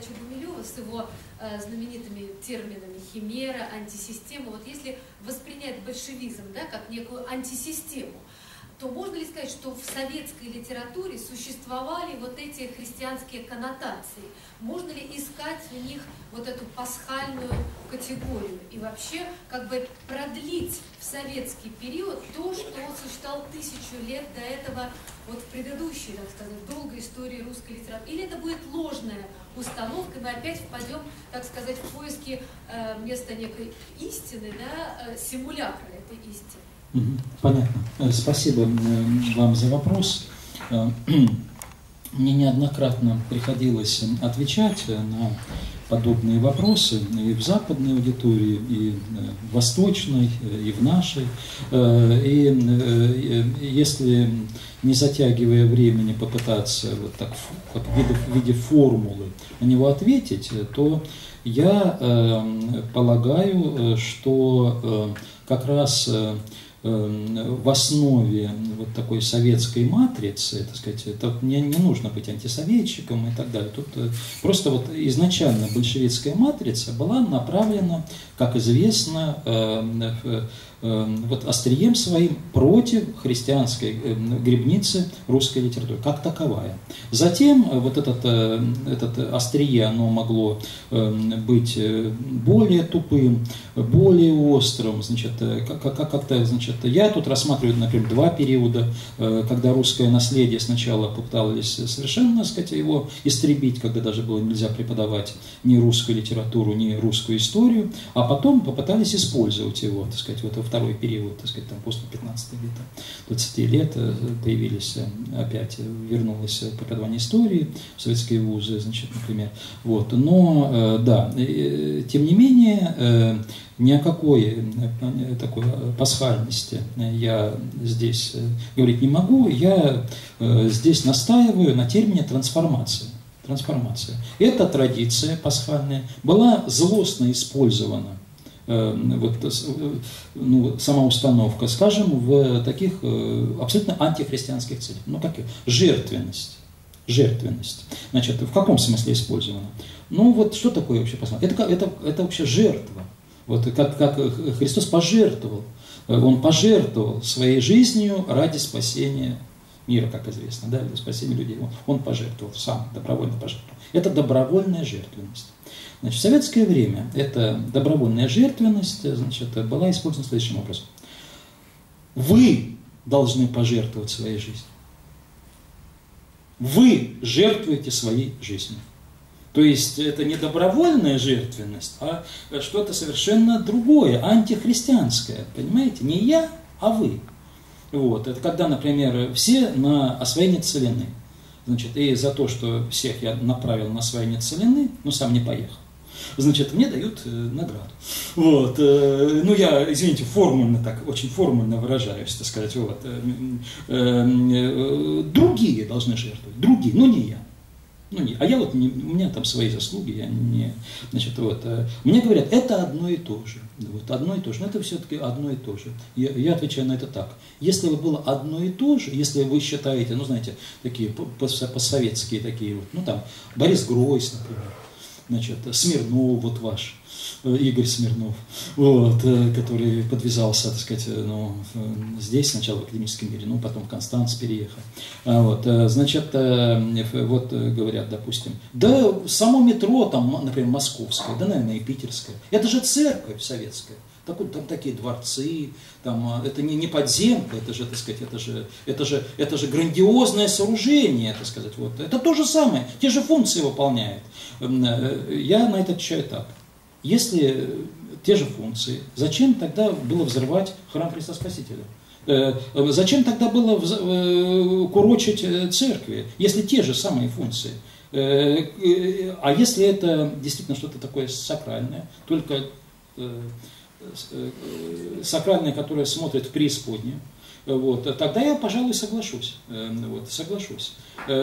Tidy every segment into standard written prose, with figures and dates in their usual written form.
задачу Гумилева с его знаменитыми терминами химера, антисистема. Вот если воспринять большевизм, да, как некую антисистему, то можно ли сказать, что в советской литературе существовали вот эти христианские коннотации? Можно ли искать в них вот эту пасхальную категорию и вообще как бы продлить в советский период то, что существовало 1000 лет до этого вот в предыдущей, так сказать, долгой истории русской литературы? Или это будет ложная установка, мы опять впадем, так сказать, в поиски места некой истины, да, симулякра этой истины? Понятно. Спасибо вам за вопрос. Мне неоднократно приходилось отвечать на подобные вопросы и в западной аудитории, и в восточной, и в нашей. И если, не затягивая времени, попытаться вот так как в виде формулы на него ответить, то я полагаю, что как раз в основе вот такой советской матрицы, так сказать, это не нужно быть антисоветчиком и так далее. Тут просто вот изначально большевистская матрица была направлена, как известно, вот острием своим против христианской гребницы русской литературы, как таковая. Затем вот это острие, оно могло быть более тупым, более острым, значит, как-то, значит, я тут рассматриваю, например, два периода, когда русское наследие сначала попытались совершенно, так сказать, его истребить, когда даже было нельзя преподавать ни русскую литературу, ни русскую историю, а потом попытались использовать его, так сказать, вот во второй период, так сказать, там после 15 лет, 20 лет появились опять, вернулось преподавание истории в советские вузы, значит, например, вот, но, да, тем не менее, ни о какой такой пасхальности я здесь говорить не могу, я здесь настаиваю на термине трансформация. Трансформация. Эта традиция пасхальная была злостно использована, вот, ну, сама установка, скажем, в таких абсолютно антихристианских целях. Ну, как жертвенность. Жертвенность. Значит, в каком смысле использована? Ну, вот что такое вообще пасхальное? Это вообще жертва. Вот как Христос пожертвовал. Он пожертвовал своей жизнью ради спасения мира, как известно, да, для спасения людей. Он пожертвовал, сам добровольно пожертвовал. Это добровольная жертвенность. Значит, в советское время эта добровольная жертвенность, значит, была использована следующим образом. Вы должны пожертвовать своей жизнью. Вы жертвуете своей жизнью. То есть это не добровольная жертвенность, а что-то совершенно другое, антихристианское. Понимаете? Не я, а вы. Вот. Это когда, например, все на освоение целины. Значит, и за то, что всех я направил на освоение целины, но сам не поехал. Значит, мне дают награду. Вот. Ну, я, извините, формульно так, очень формульно выражаюсь, так сказать. Вот. Другие должны жертвовать, другие, но не я. Ну, не, а я вот, у меня там свои заслуги, я не, значит, вот, мне говорят, это одно и то же, вот, одно и то же, но это все-таки одно и то же. Я отвечаю на это так, если бы было одно и то же, если вы считаете, ну, знаете, такие постсоветские такие, вот, ну, там, Борис Гройс, например, значит, Смирнов, вот ваш, Игорь Смирнов, вот, который подвязался, так сказать, ну, здесь сначала в академическом мире, ну, потом в Констанц переехал. Вот, значит, вот говорят, допустим, да само метро, там, например, московское, да, наверное, и питерское, это же церковь советская. Там такие дворцы, там, это не подземка, это же, так сказать, это же грандиозное сооружение, так сказать, вот. Это то же самое, те же функции выполняет. Я на это отвечаю так. Если те же функции, зачем тогда было взрывать храм Христа Спасителя? Зачем тогда было курочить церкви, если те же самые функции? А если это действительно что-то такое сакральное, только сакральное, которое смотрит в преисподнюю, вот, тогда я, пожалуй, соглашусь. Вот, соглашусь.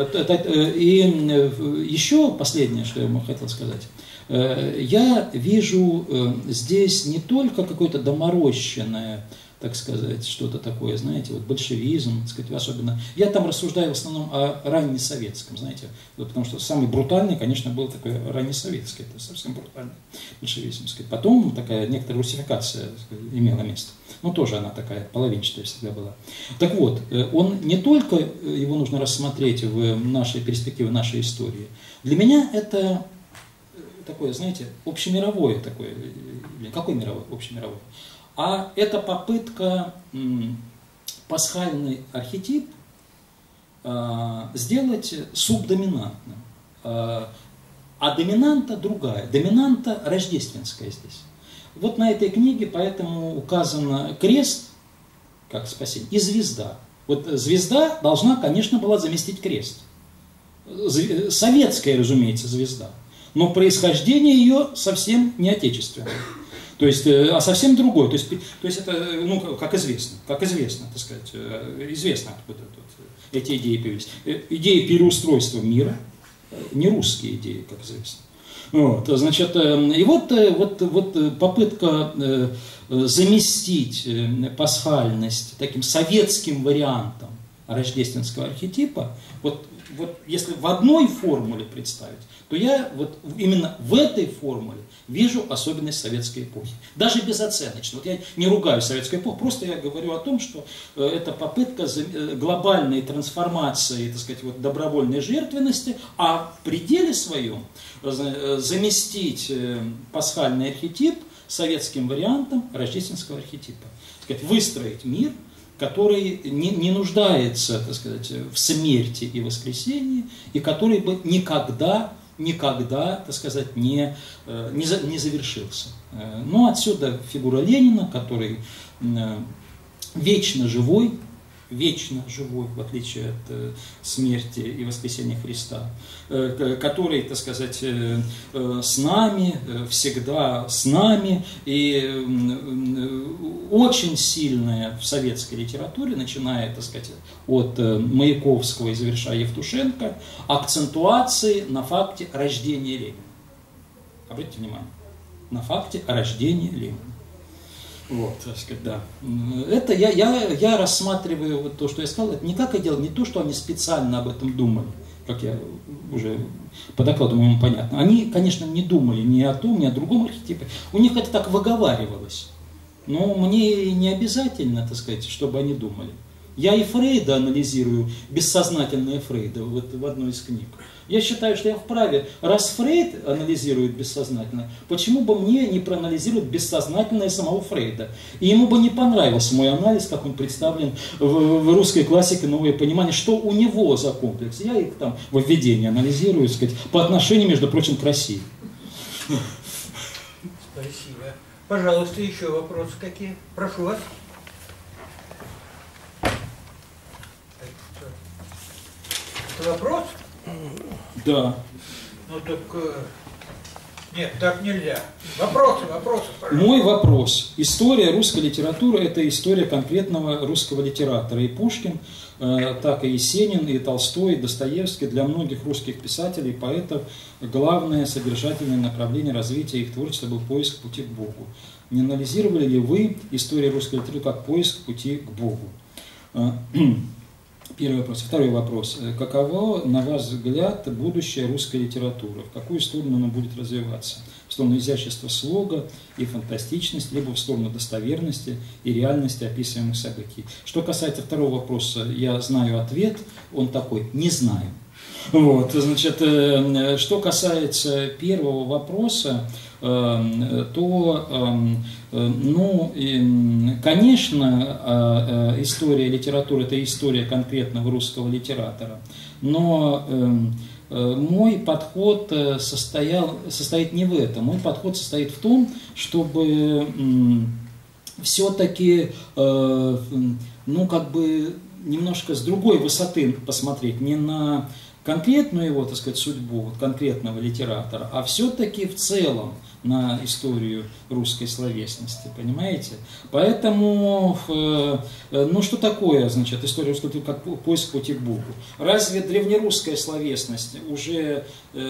И еще последнее, что я хотел сказать. Я вижу здесь не только какое-то доморощенное так сказать, что-то такое, знаете, вот большевизм, так сказать, особенно. Я там рассуждаю в основном о раннесоветском, знаете, вот, потому что самый брутальный, конечно, был такой раннесоветский, это совсем брутальный большевизм, так сказать. Потом такая некоторая русификация, так сказать, имела место. Ну, тоже она такая половинчатая всегда была. Так вот, он не только, его нужно рассмотреть в нашей перспективе, нашей истории. Для меня это такое, знаете, общемировое такое, какой мировой, общемировой? А это попытка пасхальный архетип сделать субдоминантным. А доминанта другая, доминанта рождественская здесь. Вот на этой книге поэтому указан крест, как спасение, и звезда. Вот звезда должна, конечно, была заместить крест. Советская, разумеется, звезда. Но происхождение ее совсем не отечественное. То есть, а совсем другой. То есть это, ну, как известно, так сказать, известно, откуда эти идеи появились. Идеи переустройства мира, не русские идеи, как известно. Вот, значит, и вот попытка заместить пасхальность таким советским вариантом рождественского архетипа, вот если в одной формуле представить, то я вот именно в этой формуле вижу особенность советской эпохи. Даже безоценочно. Вот я не ругаю советскую эпоху, просто я говорю о том, что это попытка глобальной трансформации, так сказать, вот добровольной жертвенности, а в пределе своем заместить пасхальный архетип советским вариантом рождественского архетипа. Так сказать, выстроить мир, который не нуждается, так сказать, в смерти и воскресении, и который бы никогда, так сказать, не завершился. Но отсюда фигура Ленина, который вечно живой, в отличие от смерти и воскресения Христа, который, так сказать, с нами, всегда с нами, и очень сильная в советской литературе, начиная, так сказать, от Маяковского и завершая Евтушенко, акцентуации на факте рождения Ленина. Обратите внимание, на факте рождения Ленина. Вот, так сказать, да. Это я рассматриваю вот то, что я сказал, это не как я делал, не то, что они специально об этом думали, как я уже по докладу моему понятно. Они, конечно, не думали ни о том, ни о другом архетипе. У них это так выговаривалось. Но мне не обязательно, так сказать, чтобы они думали. Я и Фрейда анализирую, бессознательное Фрейда, вот в одной из книг. Я считаю, что я вправе, раз Фрейд анализирует бессознательно, почему бы мне не проанализировать бессознательное самого Фрейда? И ему бы не понравился мой анализ, как он представлен в русской классике «Новое понимание», что у него за комплекс. Я их там во введении анализирую, так сказать, по отношению, между прочим, к России. Спасибо. Пожалуйста, еще вопросы какие? Прошу вас. Это вопрос? Да. Ну так... Нет, так нельзя. Вопросы, пожалуйста. Мой вопрос. История русской литературы – это история конкретного русского литератора. И Пушкин, так и Есенин, и Толстой, и Достоевский. Для многих русских писателей и поэтов главное содержательное направление развития их творчества был поиск пути к Богу. Не анализировали ли вы историю русской литературы как поиск пути к Богу? Первый вопрос. Второй вопрос. Каково, на ваш взгляд, будущее русской литературы? В какую сторону она будет развиваться? В сторону изящества слога и фантастичности, либо в сторону достоверности и реальности описываемых событий? Что касается второго вопроса, я знаю ответ, он такой: не знаю. Вот, значит, что касается первого вопроса, то, ну, конечно, история литературы – это история конкретного русского литератора, но мой подход состоит не в этом. Мой подход состоит в том, чтобы все-таки, ну, как бы немножко с другой высоты посмотреть, не на конкретную его, так сказать, судьбу, вот конкретного литератора, а все-таки в целом на историю русской словесности, понимаете? Поэтому, ну что такое, значит, история русской культуры как поиск пути к Богу? Разве древнерусская словесность уже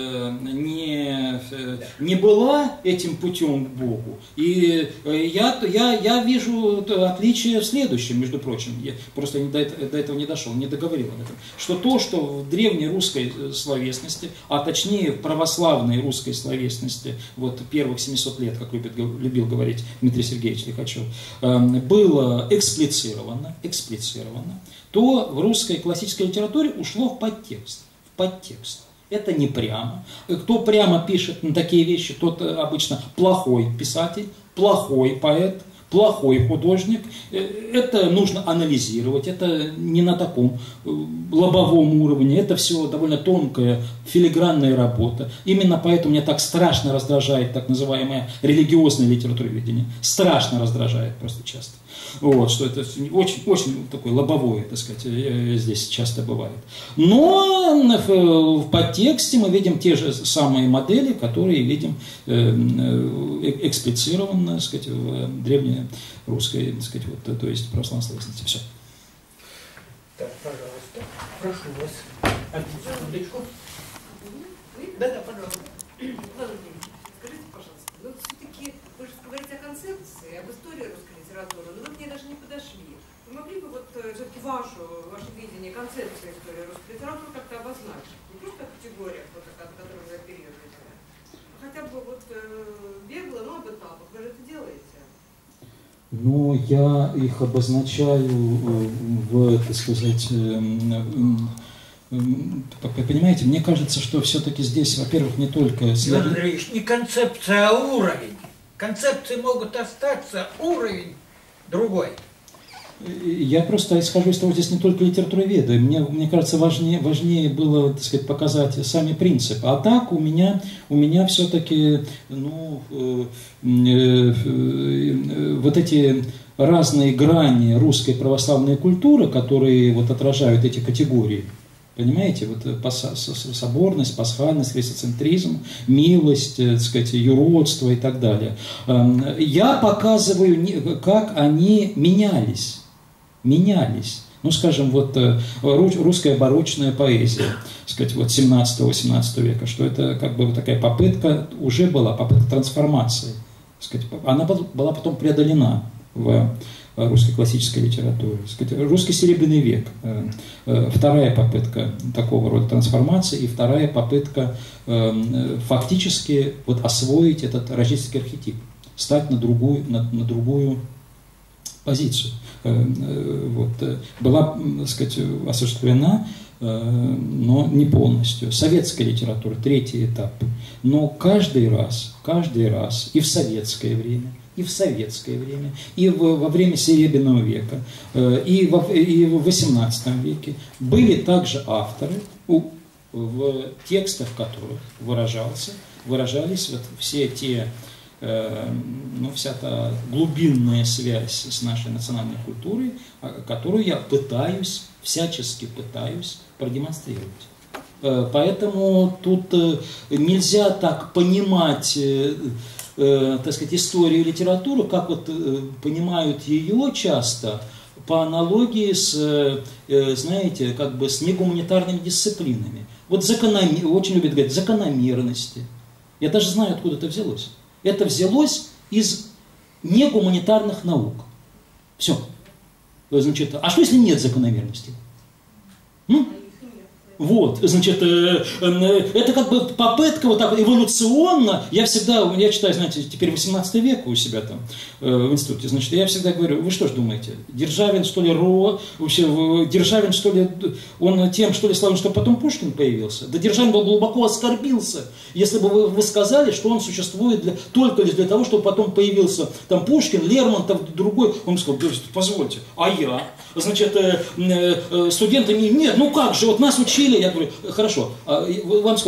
не была этим путем к Богу? И я вижу отличие в следующем, между прочим, я просто до этого не дошел, не договорил об этом, что то, что в древней русской словесности, а точнее в православной русской словесности, вот первых 700 лет, как любил говорить Дмитрий Сергеевич Лихачев, было эксплицировано, то в русской классической литературе ушло в подтекст. Это не прямо. Кто прямо пишет на такие вещи, тот обычно плохой писатель, плохой поэт, плохой художник. Это нужно анализировать, это не на таком лобовом уровне, это все довольно тонкая, филигранная работа. Именно поэтому меня так страшно раздражает так называемое религиозное литературоведение. Страшно раздражает просто часто. Вот, что это очень такое лобовое, так сказать, здесь часто бывает. Но в подтексте мы видим те же самые модели, которые видим эксплицированно, так сказать, в древней русской, так сказать, вот, то есть православной словесности. Все. Так, пожалуйста, прошу вас. Одну секундочку. Да, пожалуйста. Скажите, пожалуйста, ну все-таки вы же говорите о концепции, об истории русской литературы, но вы мне даже не подошли. Вы могли бы вот все-таки ваше видение концепции истории русской литературы как-то обозначить? Не просто о категориях, вот, от которых вы оперируете, а хотя бы вот бегло, но об этапах. Вы же это делаете. Ну, я их обозначаю в, так сказать, понимаете, мне кажется, что все-таки здесь, во-первых, не только... Иван Андреевич, не концепция, а уровень. Концепции могут остаться, уровень другой. Я просто исхожу из того, что здесь не только литературоведы. Мне кажется, важнее было, так сказать, показать сами принципы. А так у меня все-таки, ну, вот эти разные грани русской православной культуры, которые вот отражают эти категории. Понимаете, вот соборность, пасхальность, христоцентризм, милость, так сказать, юродство и так далее. Я показываю, как они менялись. Ну, скажем, вот русская барочная поэзия, так сказать, вот 17-18 века, что это как бы вот такая попытка, уже была попытка трансформации. Так сказать, она была потом преодолена в русской классической литературе. Русский серебряный век. Вторая попытка такого рода трансформации и вторая попытка фактически вот освоить этот рождественский архетип, стать на другую позицию. Вот. Была, так сказать, осуществлена, но не полностью. Советская литература, третий этап. Но каждый раз, и в советское время, и во время Серебряного века, и в XVIII веке были также авторы, в текстах которых выражались вот все те, ну, вся та глубинная связь с нашей национальной культурой, которую я всячески пытаюсь продемонстрировать. Поэтому тут нельзя так понимать, так сказать, историю и литературу, как вот понимают ее часто, по аналогии с, знаете, как бы с негуманитарными дисциплинами. Вот очень любят говорить закономерности. Я даже знаю, откуда это взялось. Это взялось из негуманитарных наук. Все. Значит, а что если нет закономерностей? Вот, значит, это как бы попытка вот так эволюционно, я читаю, знаете, теперь 18 век у себя там в институте, значит, я всегда говорю, вы что ж думаете, Державин, что ли, Державин, что ли, он тем, что ли, славен, что потом Пушкин появился? Да Державин был глубоко оскорбился, если бы вы сказали, что он существует только лишь для того, чтобы потом появился там Пушкин, Лермонтов, другой, он сказал, позвольте, а я? Значит, студенты, нет, ну как же, вот нас учили, я говорю, хорошо, вам сколько лет?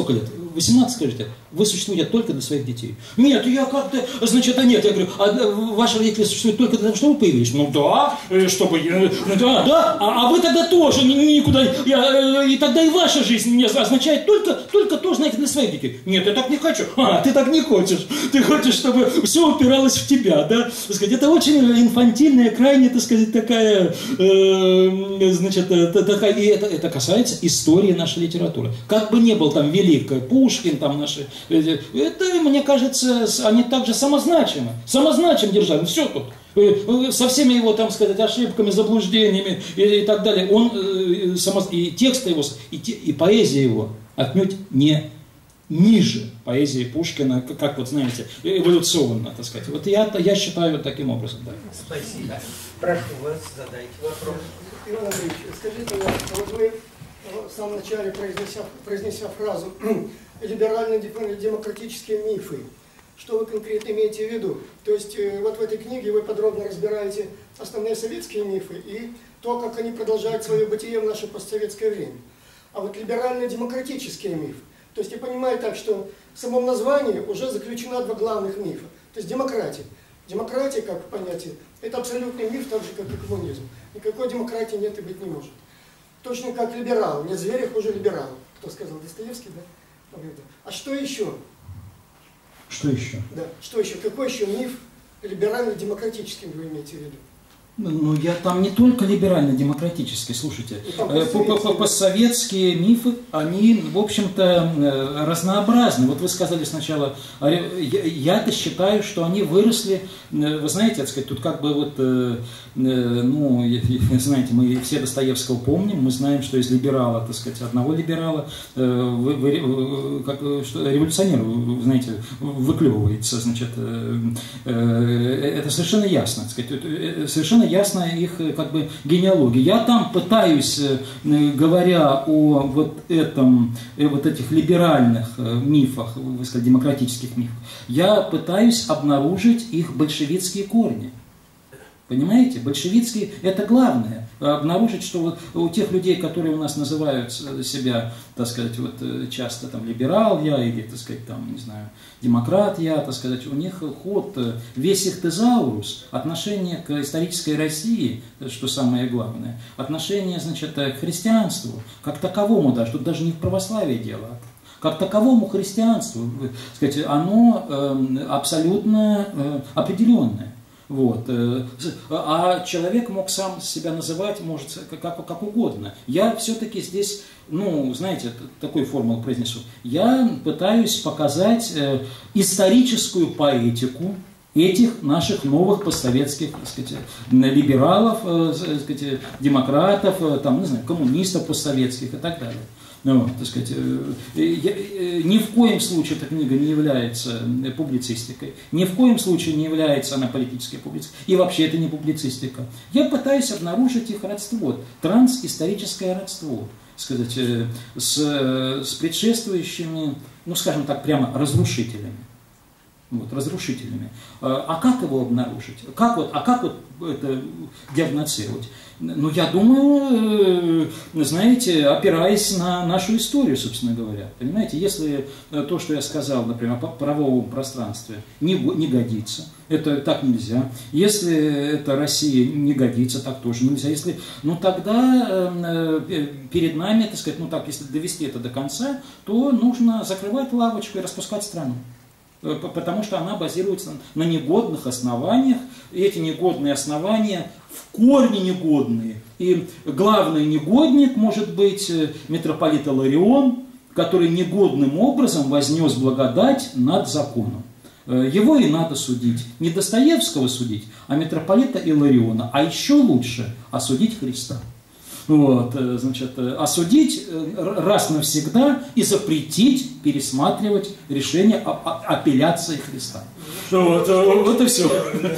18 скажите, вы существуете только для своих детей. Нет, я как-то, значит, нет, я говорю, ваши родители существуют только для того, чтобы вы появились. Ну да, чтобы, да, а вы тогда тоже никуда, и тогда и ваша жизнь не означает только то, знаете, для своих детей. Нет, я так не хочу. Ты так не хочешь. Ты хочешь, чтобы все упиралось в тебя, да? Так сказать, это очень инфантильная, крайне, так сказать, такая, значит, такая, и это касается истории нашей литературы. Как бы ни был там велик Пушкин, там наши, это, мне кажется, они также самозначимы державы, все тут. Со всеми его, там сказать, ошибками, заблуждениями и так далее. Он, и текст его, и поэзия его отнюдь не ниже поэзии Пушкина, как вот знаете, эволюционно, так сказать. Вот я считаю таким образом. Да. Спасибо. Прошу вас, задайте вопрос. Иван Андреевич, скажите, вот вы в самом начале, произнеся фразу «либерально-демократические мифы», что вы конкретно имеете в виду? То есть вот в этой книге вы подробно разбираете основные советские мифы и то, как они продолжают свое бытие в наше постсоветское время. А вот либерально-демократические мифы, то есть я понимаю так, что в самом названии уже заключено два главных мифа. То есть демократия. Демократия, как понятие, это абсолютный миф, так же, как и коммунизм. Никакой демократии нет и быть не может. Точно как либерал. Нет зверя хуже либерала. Кто сказал? Достоевский, да? А что еще? Что еще? Да, что еще? Какой еще миф либерально-демократическим вы имеете в виду? Ну, я там не только либерально-демократический, слушайте, постсоветские мифы, они, в общем-то, разнообразны. Вот вы сказали сначала, я-то считаю, что они выросли, вы знаете, так сказать, тут как бы вот, ну, знаете, мы все Достоевского помним, мы знаем, что из либерала, так сказать, одного либерала, революционер, знаете, выклевывается, значит, это совершенно ясно, так сказать, совершенно ясна их как бы генеалогия. Я там пытаюсь, говоря о вот этих либеральных мифах, вы сказали, демократических мифах, я пытаюсь обнаружить их большевистские корни. Понимаете? Большевистские – это главное. Обнаружить, что вот у тех людей, которые у нас называют себя, так сказать, вот часто там либерал я или, так сказать, там, не знаю, демократ я, так сказать, у них ход, весь их тезаурус, отношение к исторической России, что самое главное, отношение, значит, к христианству, как таковому даже, тут даже не в православии дело, как таковому христианству, так сказать, оно абсолютно определенное. Вот. А человек мог сам себя называть, может, как угодно. Я все-таки здесь, ну, знаете, такую формулу произнесу. Я пытаюсь показать историческую поэтику этих наших новых постсоветских, так сказать, либералов, так сказать, демократов, там, не знаю, коммунистов постсоветских и так далее. Ну, так сказать, ни в коем случае эта книга не является публицистикой, ни в коем случае не является она политической публицистикой, и вообще это не публицистика. Я пытаюсь обнаружить их родство, трансисторическое родство, сказать, с предшествующими, ну, скажем так, прямо разрушителями. Вот, разрушителями. А как его обнаружить? Как вот это диагностировать? Ну, я думаю, знаете, опираясь на нашу историю, собственно говоря. Понимаете, если то, что я сказал, например, о правовом пространстве, не годится, это так нельзя. Если это Россия не годится, так тоже нельзя. Если, ну, тогда перед нами, так сказать, ну так, если довести это до конца, то нужно закрывать лавочку и распускать страну. Потому что она базируется на негодных основаниях, и эти негодные основания в корне негодные. И главный негодник может быть митрополит Иларион, который негодным образом вознес благодать над законом. Его и надо судить. Не Достоевского судить, а митрополита Илариона. А еще лучше осудить Христа. Вот, значит, осудить раз навсегда и запретить пересматривать решение апелляции Христа. Вот и все.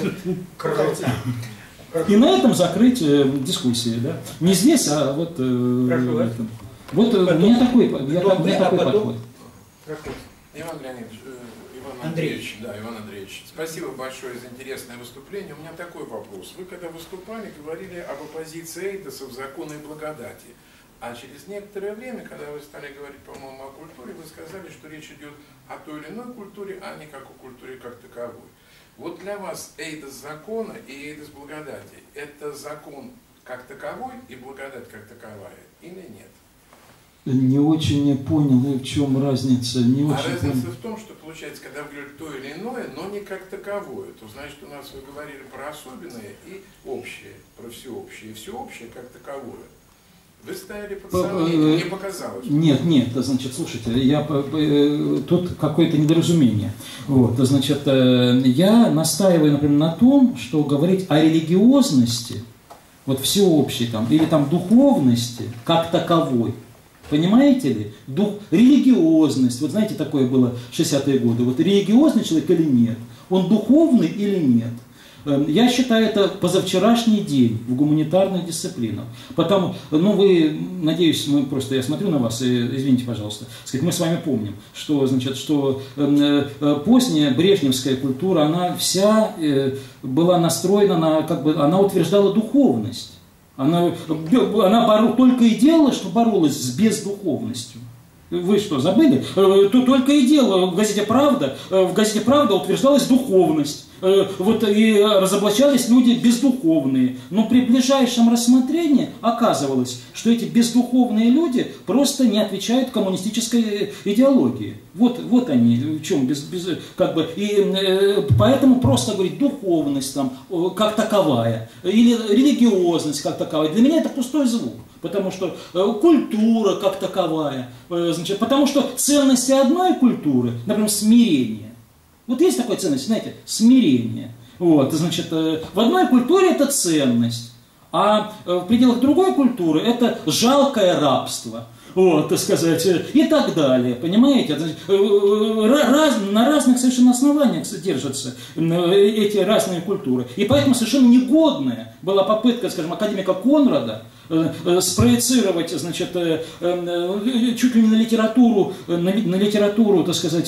И на этом закрыть дискуссии. Да? Не здесь, а вот... Вот у меня такой подход. Иван Андреевич, спасибо большое за интересное выступление. У меня такой вопрос. Вы когда выступали, говорили об оппозиции эйдосов закону и благодати. А через некоторое время, когда вы стали говорить, по-моему, о культуре, вы сказали, что речь идет о той или иной культуре, а не как о культуре как таковой. Вот для вас эйдос закона и эйдос благодати – это закон как таковой и благодать как таковая или нет? Не очень понял, в чем разница. Не очень разница понял. в том, что получается, когда вы говорите то или иное, но не как таковое, то значит, у нас вы говорили про особенное и общее, про всеобщее, и всеобщее как таковое. Вы стояли под сомнением, мне показалось. Нет, значит, слушайте, тут какое-то недоразумение. Вот, значит, я настаиваю, например, на том, что говорить о религиозности, вот всеобщей там, или там духовности, как таковой, понимаете ли? Религиозность, вот знаете, такое было в 60-е годы, вот религиозный человек или нет, он духовный или нет. Я считаю, это позавчерашний день в гуманитарных дисциплинах. Потому, вы, надеюсь, я смотрю на вас, извините, пожалуйста, мы с вами помним, что, значит, что поздняя брежневская культура, она вся была настроена на, она утверждала духовность. Она только и делала, что боролась с бездуховностью. Вы что, забыли? Только и дело в газете «Правда». В газете «Правда» утверждалась духовность. Вот и разоблачались люди бездуховные. Но при ближайшем рассмотрении оказывалось, что эти бездуховные люди просто не отвечают коммунистической идеологии. Вот они, в чем и поэтому просто говорить духовность там, как таковая, или религиозность как таковая, для меня это пустой звук. Потому что культура как таковая, значит, потому что ценности одной культуры, например, смирение. Вот есть такая ценность, знаете, смирение. Вот, значит, в одной культуре это ценность, а в пределах другой культуры это жалкое рабство. Вот, так сказать, и так далее, понимаете? На разных совершенно основаниях содержатся эти разные культуры. И поэтому совершенно негодная была попытка, скажем, академика Конрада спроецировать, значит, чуть ли не на литературу, так сказать,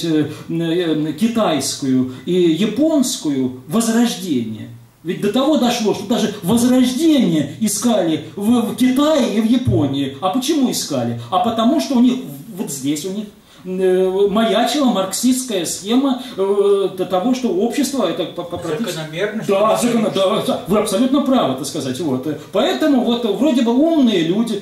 китайскую и японскую возрождение. Ведь до того дошло, что даже возрождение искали в Китае и в Японии. А почему искали? А потому что у них, вот здесь у них маячила марксистская схема того, что общество это закономерность. Да, вы абсолютно правы, так сказать. Вот. Поэтому вот вроде бы умные люди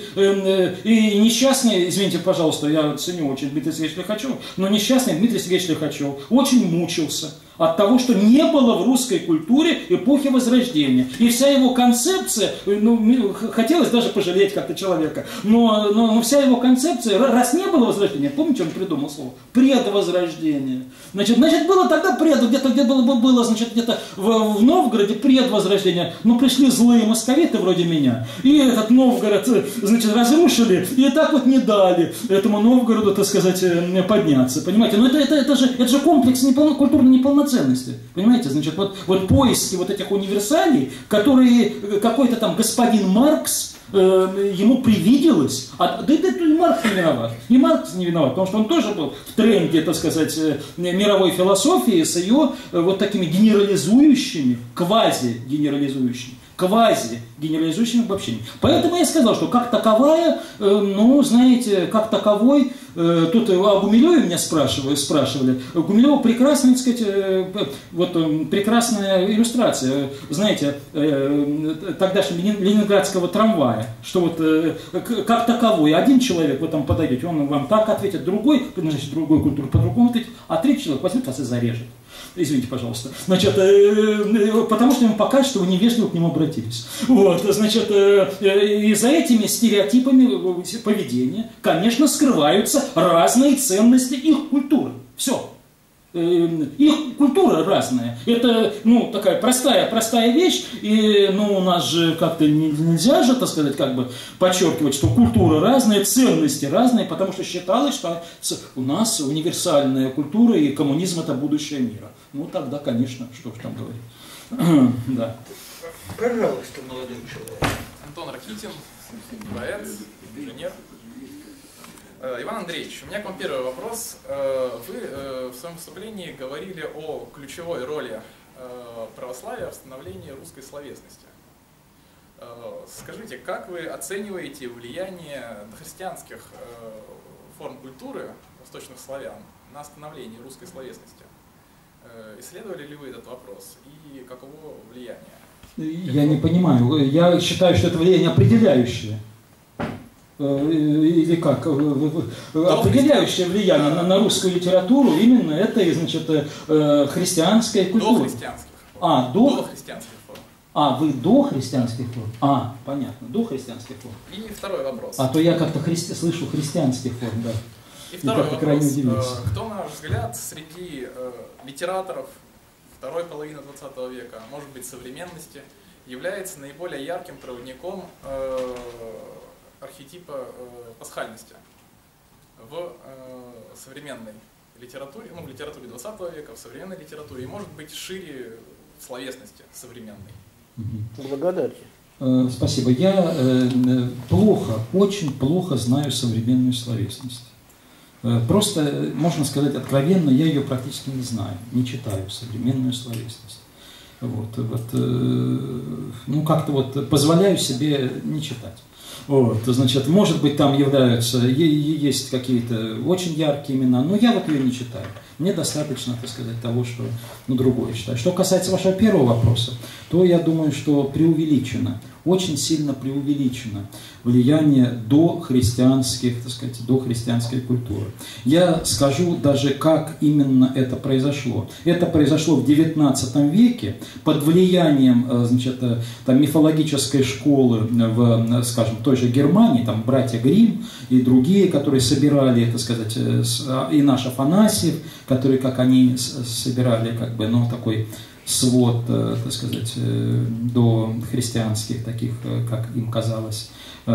и несчастные, извините, пожалуйста, я ценю очень Дмитрия Сергеевича Лихачева, но несчастный Дмитрий Сергеевич Лихачев очень мучился от того, что не было в русской культуре эпохи Возрождения. И вся его концепция, хотелось даже пожалеть как-то человека, но вся его концепция, раз не было Возрождения, помните, он придумал слово? Предвозрождение. Значит было тогда где-то было, значит, где-то в Новгороде предвозрождение, но пришли злые московиты вроде меня, и этот Новгород, значит, разрушили, и так вот не дали этому Новгороду, так сказать, подняться. Понимаете? Но это же комплекс культурной неполноценности. Понимаете? Значит, вот поиски вот этих универсалей, которые какой-то там господин Маркс ему привиделось, да и Маркс не виноват. И Маркс не виноват, потому что он тоже был в тренде, так сказать, мировой философии с ее вот такими генерализующими, квази-генерализующими обобщениями. Поэтому я сказал, что как таковая, знаете, как таковой, тут о Гумилеве меня спрашивали. Гумилева прекрасная, так сказать, прекрасная иллюстрация, знаете, тогдашнего ленинградского трамвая, что вот как таковой, один человек вы там подойдете, он вам так ответит, другой, значит, другой культуры по-другому ответит, а третий человек возьмет вас и зарежет. Извините, пожалуйста. Значит, потому что ему покажет, что вы невежливо к нему обратились. Вот, значит, и за этими стереотипами поведения, конечно, скрываются разные ценности их культуры. Все. Их культура разная. Это, такая простая вещь, и, у нас же как-то нельзя же, так сказать, подчеркивать, что культура разная, ценности разные, потому что считалось, что у нас универсальная культура, и коммунизм это будущее мира. Тогда, конечно, что ж там говорить. Да. Пожалуйста, молодой человек. Антон Ракитин, поэт, инженер. Иван Андреевич, у меня к вам первый вопрос. Вы в своем выступлении говорили о ключевой роли православия в становлении русской словесности. Скажите, как вы оцениваете влияние христианских форм культуры восточных славян на становление русской словесности? Исследовали ли вы этот вопрос и каково влияние? Я не понимаю. Я считаю, что это влияние определяющее. Или как? Определяющее влияние на русскую литературу именно это, значит, христианская культура. Дохристианских форм. Вы до христианских форм? Понятно, до христианских форм. И второй вопрос. То я как-то слышу христианских форм, да. И второй вопрос. Кто, на ваш взгляд, среди литераторов второй половины 20 века, может быть, современности, является наиболее ярким проводником архетипа пасхальности в современной литературе, в литературе 20 века, в современной литературе, и, может быть, шире в словесности современной? Благодати. Спасибо. Я очень плохо знаю современную словесность. Просто, можно сказать откровенно, я ее практически не знаю, не читаю современную словесность. Как-то позволяю себе не читать. Значит, может быть, там есть какие-то очень яркие имена, но я ее не читаю. Мне достаточно, так сказать, того, что другое читаю. Что касается вашего первого вопроса, то я думаю, что преувеличено, очень сильно преувеличено влияние дохристианской культуры. Я скажу даже, как именно это произошло. Это произошло в XIX веке под влиянием, мифологической школы в, скажем, той же Германии, там братья Гримм и другие, которые собирали, так сказать, и наш Афанасьев, которые, как они собирали, такой свод, так сказать, до христианских таких, как им казалось,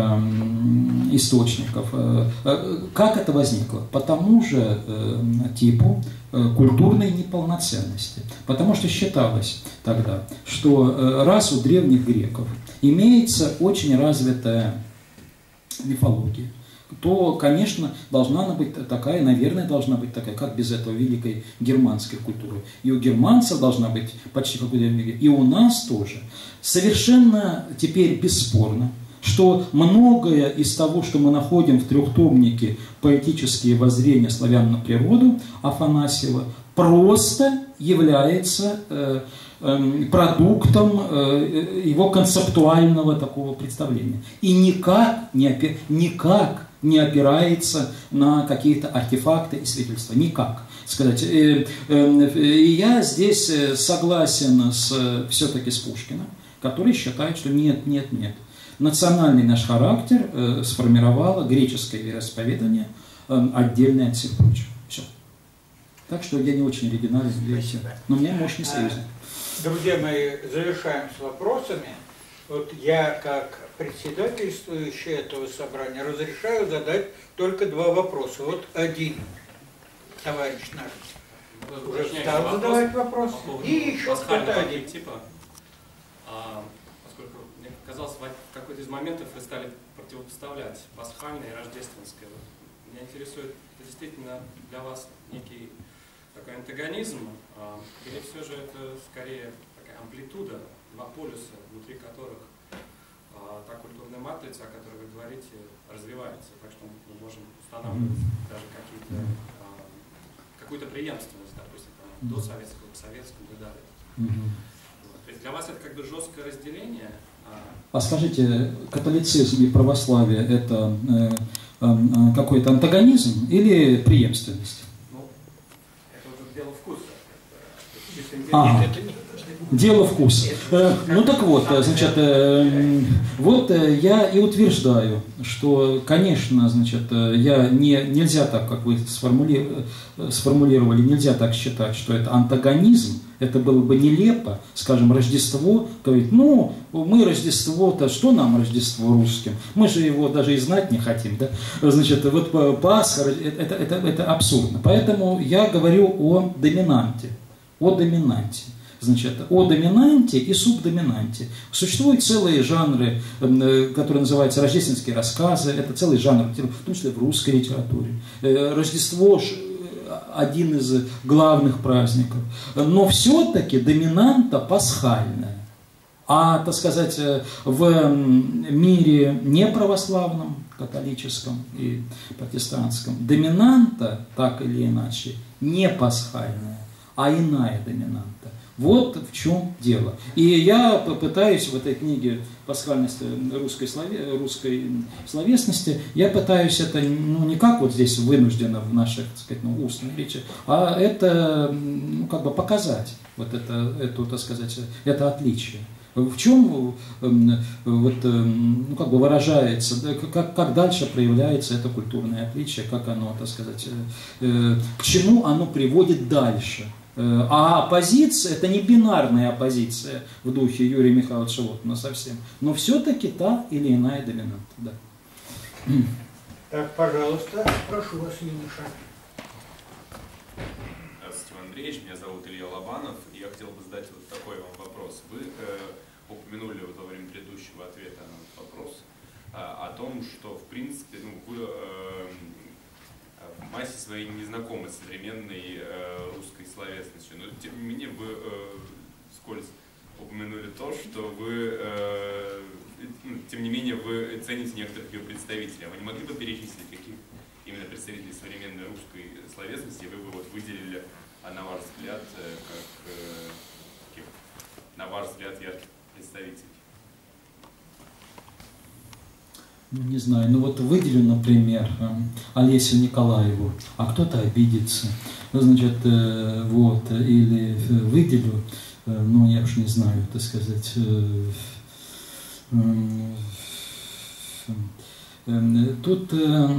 источников. Как это возникло? По тому же типу культурной неполноценности. Потому что считалось тогда, что раз у древних греков имеется очень развитая мифология, то, конечно, должна она быть такая, наверное, должна быть такая, как без этого великой германской культуры. И у германцев должна быть почти как у древних, и у нас тоже. Совершенно теперь бесспорно, что многое из того, что мы находим в трехтомнике «Поэтические воззрения славян на природу» Афанасьева, просто является продуктом его концептуального такого представления. И никак не опирается на какие-то артефакты и свидетельства. Никак. Сказать. И я здесь согласен все-таки с Пушкиным, который считает, что нет. Национальный наш характер сформировало греческое вероисповедание, отдельное от всех прочих. Все. Так что я не очень оригинален, но у меня мощный союзник. Друзья мои, завершаем с вопросами. Я, как председательствующий этого собрания, разрешаю задать только два вопроса. Один товарищ наш уже стал задавать вопрос. И еще кто-то один. Поскольку мне казалось, в какой-то из моментов вы стали противопоставлять пасхальное и рождественское. Меня интересует, это действительно для вас некий такой антагонизм, или все же это скорее такая амплитуда, два полюса, внутри которых та культурная матрица, о которой вы говорите, развивается, так что мы можем устанавливать даже какую-то преемственность, допустим, до советского к советскому и далее. То есть для вас это как бы жесткое разделение. Скажите, католицизм и православие – это какой-то антагонизм или преемственность? Это уже дело вкуса. Дело вкуса. Так вот, значит, я и утверждаю, что, конечно, значит, нельзя так, как вы сформулировали, нельзя так считать, что это антагонизм. Это было бы нелепо, скажем, Рождество, говорит, мы Рождество-то, что нам Рождество русским? Мы же его даже и знать не хотим, да? Значит, Пасха, это абсурдно. Поэтому я говорю о доминанте. Значит, о доминанте и субдоминанте. Существуют целые жанры, которые называются рождественские рассказы, это целый жанр, в том числе в русской литературе. Рождество один из главных праздников. Но все-таки доминанта пасхальная. А, так сказать, в мире неправославном, католическом и протестантском, доминанта, так или иначе, не пасхальная, а иная доминанта. Вот в чем дело. И я попытаюсь в этой книге «Пасхальность русской словесности», я пытаюсь это, ну, не как вот здесь вынуждено в наших, так сказать, ну, устных речи, а это, ну, как бы показать вот это, так сказать, это отличие. В чем вот, ну, как бы выражается, как дальше проявляется это культурное отличие, как оно, так сказать, к чему оно приводит дальше. А оппозиция, это не бинарная оппозиция в духе Юрия Михайловича Лотмана совсем, но все-таки та или иная доминанта. Да. Так, пожалуйста, прошу вас, Юноша. Здравствуйте, Иван Андреевич, меня зовут Илья Лобанов, и я хотел бы задать вот такой вам вопрос. Вы упомянули вот во время предыдущего ответа на этот вопрос о том, что, в принципе, ну, вы в массе своей не знакомы с современной русской словесностью, но тем не менее вы вскользь упомянули то, что вы, тем не менее, вы цените некоторых ее представителей. А вы не могли бы перечислить, каких именно представителей современной русской словесности вы бы вот выделили, на ваш взгляд, как на ваш взгляд, ярких представителей? Не знаю, ну вот выделю, например, Олесю Николаеву, а кто-то обидится, значит, вот, или выделю, ну, я уж не знаю, так сказать, тут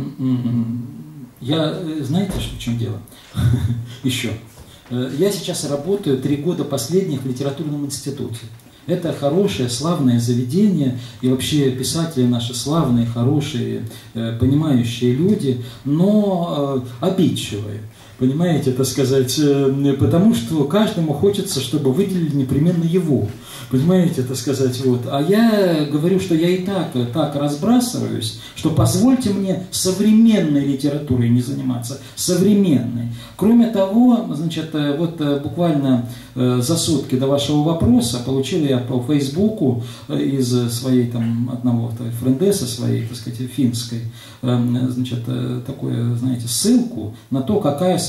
я, знаете, в чем дело? Еще. Я сейчас работаю 3 года последних в литературном институте. Это хорошее, славное заведение, и вообще писатели наши славные, хорошие, понимающие люди, но обидчивые. Понимаете, так сказать, потому что каждому хочется, чтобы выделили непременно его. Понимаете, так сказать, вот. А я говорю, что я и так разбрасываюсь, что позвольте мне современной литературой не заниматься, современной. Кроме того, значит, вот буквально за сутки до вашего вопроса получил я по Фейсбуку из своей там одного френдеса своей, так сказать, финской, значит, такую, знаете, ссылку на то, какая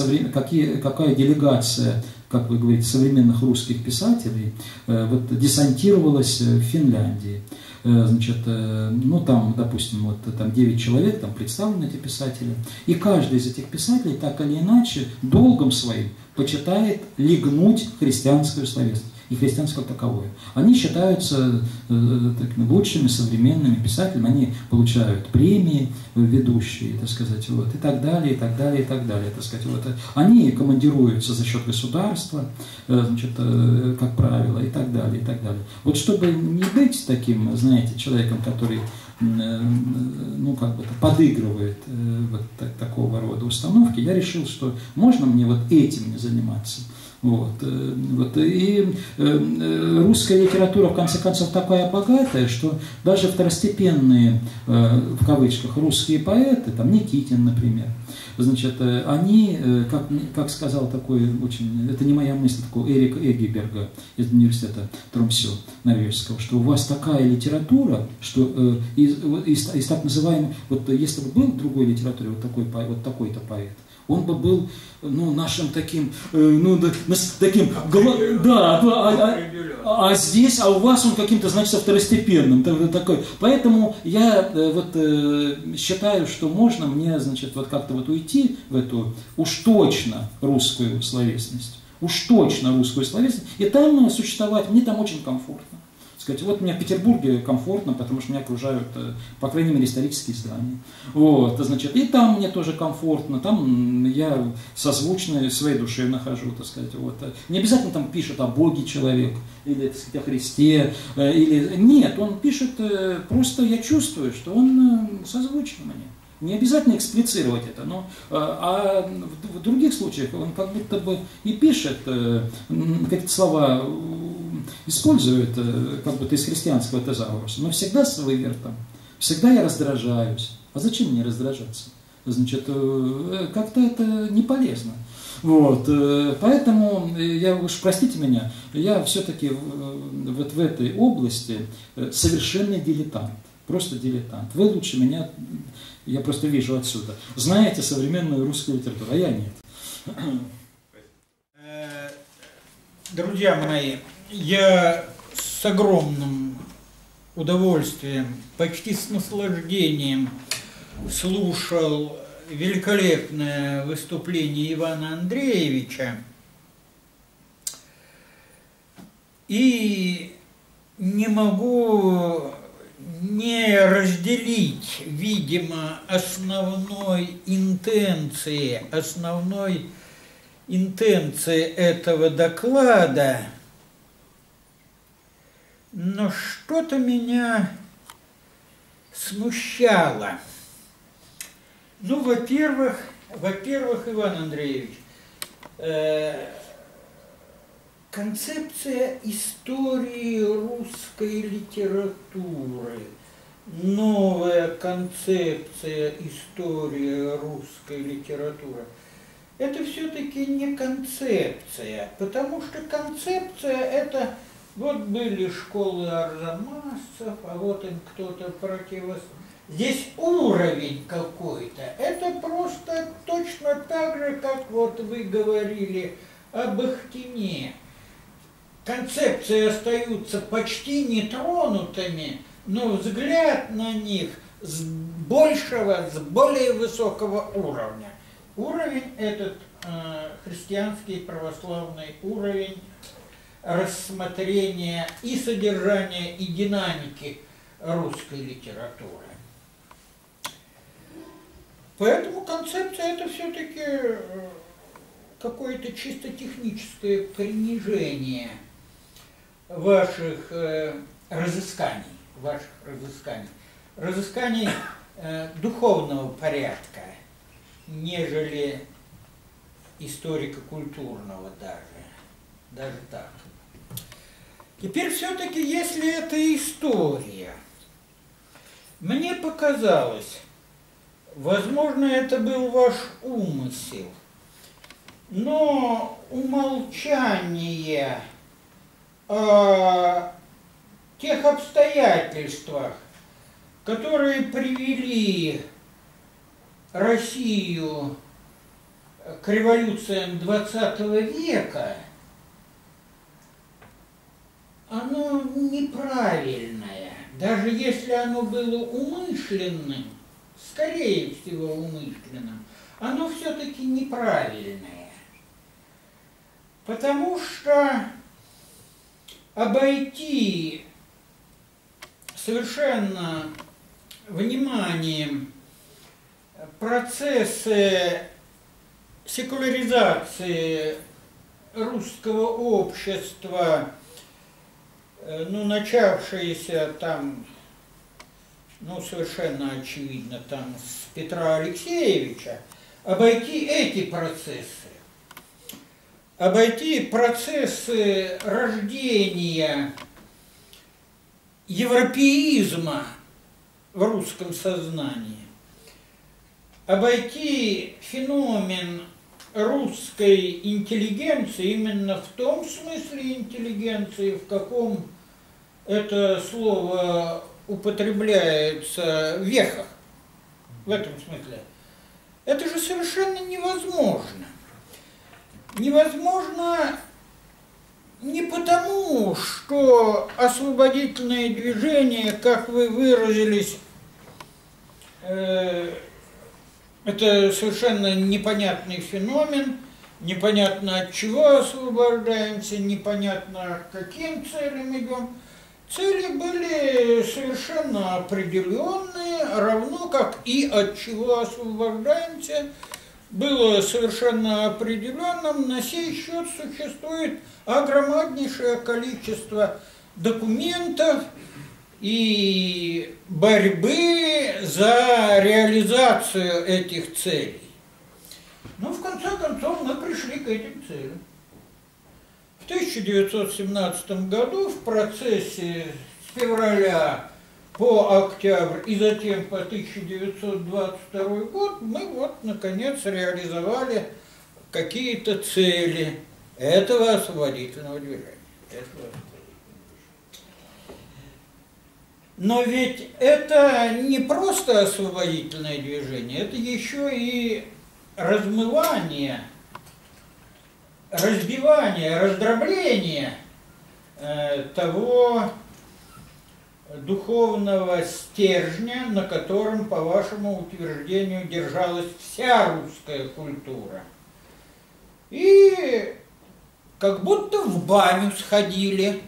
делегация, как вы говорите, современных русских писателей вот, десантировалась в Финляндии. Значит, ну там, допустим, вот там 9 человек, там представлены эти писатели, и каждый из этих писателей так или иначе долгом своим почитает лигнуть христианскую словесность и христианство таковое. Они считаются лучшими современными писателями, они получают премии ведущие, так сказать, вот, и так далее, и так далее, и так далее, так сказать, вот. Они командируются за счет государства, значит, как правило, и так далее, и так далее. Вот чтобы не быть таким, знаете, человеком, который, ну, как бы подыгрывает вот такого рода установки, я решил, что можно мне вот этим не заниматься. Вот, вот, и русская литература, в конце концов, такая богатая, что даже второстепенные, в кавычках, русские поэты, там Никитин, например, значит, они, как сказал такой очень, это не моя мысль, такой Эрик Эгиберга из университета Тромсё норвежского, что у вас такая литература, что из так называемой, вот если бы был в другой литературе вот такой-то поэт, он бы был, ну, нашим таким, ну, таким, да, а здесь, а у вас он каким-то, значит, второстепенным, такой. Поэтому я вот считаю, что можно мне, значит, вот как-то вот уйти в эту уж точно русскую словесность, и там существовать, мне там очень комфортно. Сказать, вот мне в Петербурге комфортно, потому что меня окружают, по крайней мере, исторические здания. Вот, значит, и там мне тоже комфортно, там я созвучно своей душе нахожу, так сказать. Вот. Не обязательно там пишет о Боге человек, или, так сказать, о Христе, или... Нет, он пишет, просто я чувствую, что он созвучен мне. Не обязательно эксплицировать это, но а в других случаях он как будто бы и пишет, какие-то слова использует, как будто из христианского тезауруса, но всегда с вывертом, всегда я раздражаюсь. А зачем мне раздражаться? Значит, как-то это не полезно. Вот, поэтому, я уж простите меня, я все-таки вот в этой области совершенный дилетант, просто дилетант. Вы лучше меня, я просто вижу отсюда, знаете современную русскую литературу, а я нет. Друзья мои, я с огромным удовольствием, почти с наслаждением слушал великолепное выступление Ивана Андреевича и не могу не разделить, видимо, основной интенции этого доклада, но что-то меня смущало. Ну, во-первых, Иван Андреевич, концепция истории русской литературы, новая концепция истории русской литературы, это все-таки не концепция, потому что концепция это вот были школы арзамасцев, а вот им кто-то противостоял. Здесь уровень какой-то. Это просто точно так же, как вот вы говорили об Ахтине. Концепции остаются почти нетронутыми, но взгляд на них с более высокого уровня. Уровень этот христианский, православный уровень рассмотрения и содержания, и динамики русской литературы. Поэтому концепция это все-таки какое-то чисто техническое принижение ваших разысканий духовного порядка, нежели историко-культурного даже так. Теперь все-таки, если это история, мне показалось, возможно, это был ваш умысел, но умолчание о тех обстоятельствах, которые привели Россию к революциям XX века, оно неправильное. Даже если оно было умышленным, скорее всего умышленным, оно все-таки неправильное. Потому что обойти совершенно вниманием процессы секуляризации русского общества, ну, начавшиеся там, ну, совершенно очевидно, там с Петра Алексеевича, обойти эти процессы рождения европеизма в русском сознании, обойти феномен русской интеллигенции именно в том смысле интеллигенции, в каком это слово употребляется в вехах, в этом смысле. Это же совершенно невозможно. Невозможно не потому, что освободительное движение, как вы выразились, это совершенно непонятный феномен, непонятно от чего освобождаемся, непонятно к каким целям идем. Цели были совершенно определенные, равно как и от чего освобождаемся, было совершенно определенным. На сей счет существует огромнейшее количество документов и борьбы за реализацию этих целей. Но в конце концов мы пришли к этим целям. В 1917 году в процессе с февраля по октябрь и затем по 1922 год мы вот наконец реализовали какие-то цели этого освободительного движения. Но ведь это не просто освободительное движение, это еще и размывание, разбивание, раздробление того духовного стержня, на котором, по вашему утверждению, держалась вся русская культура. И как будто в баню сходили,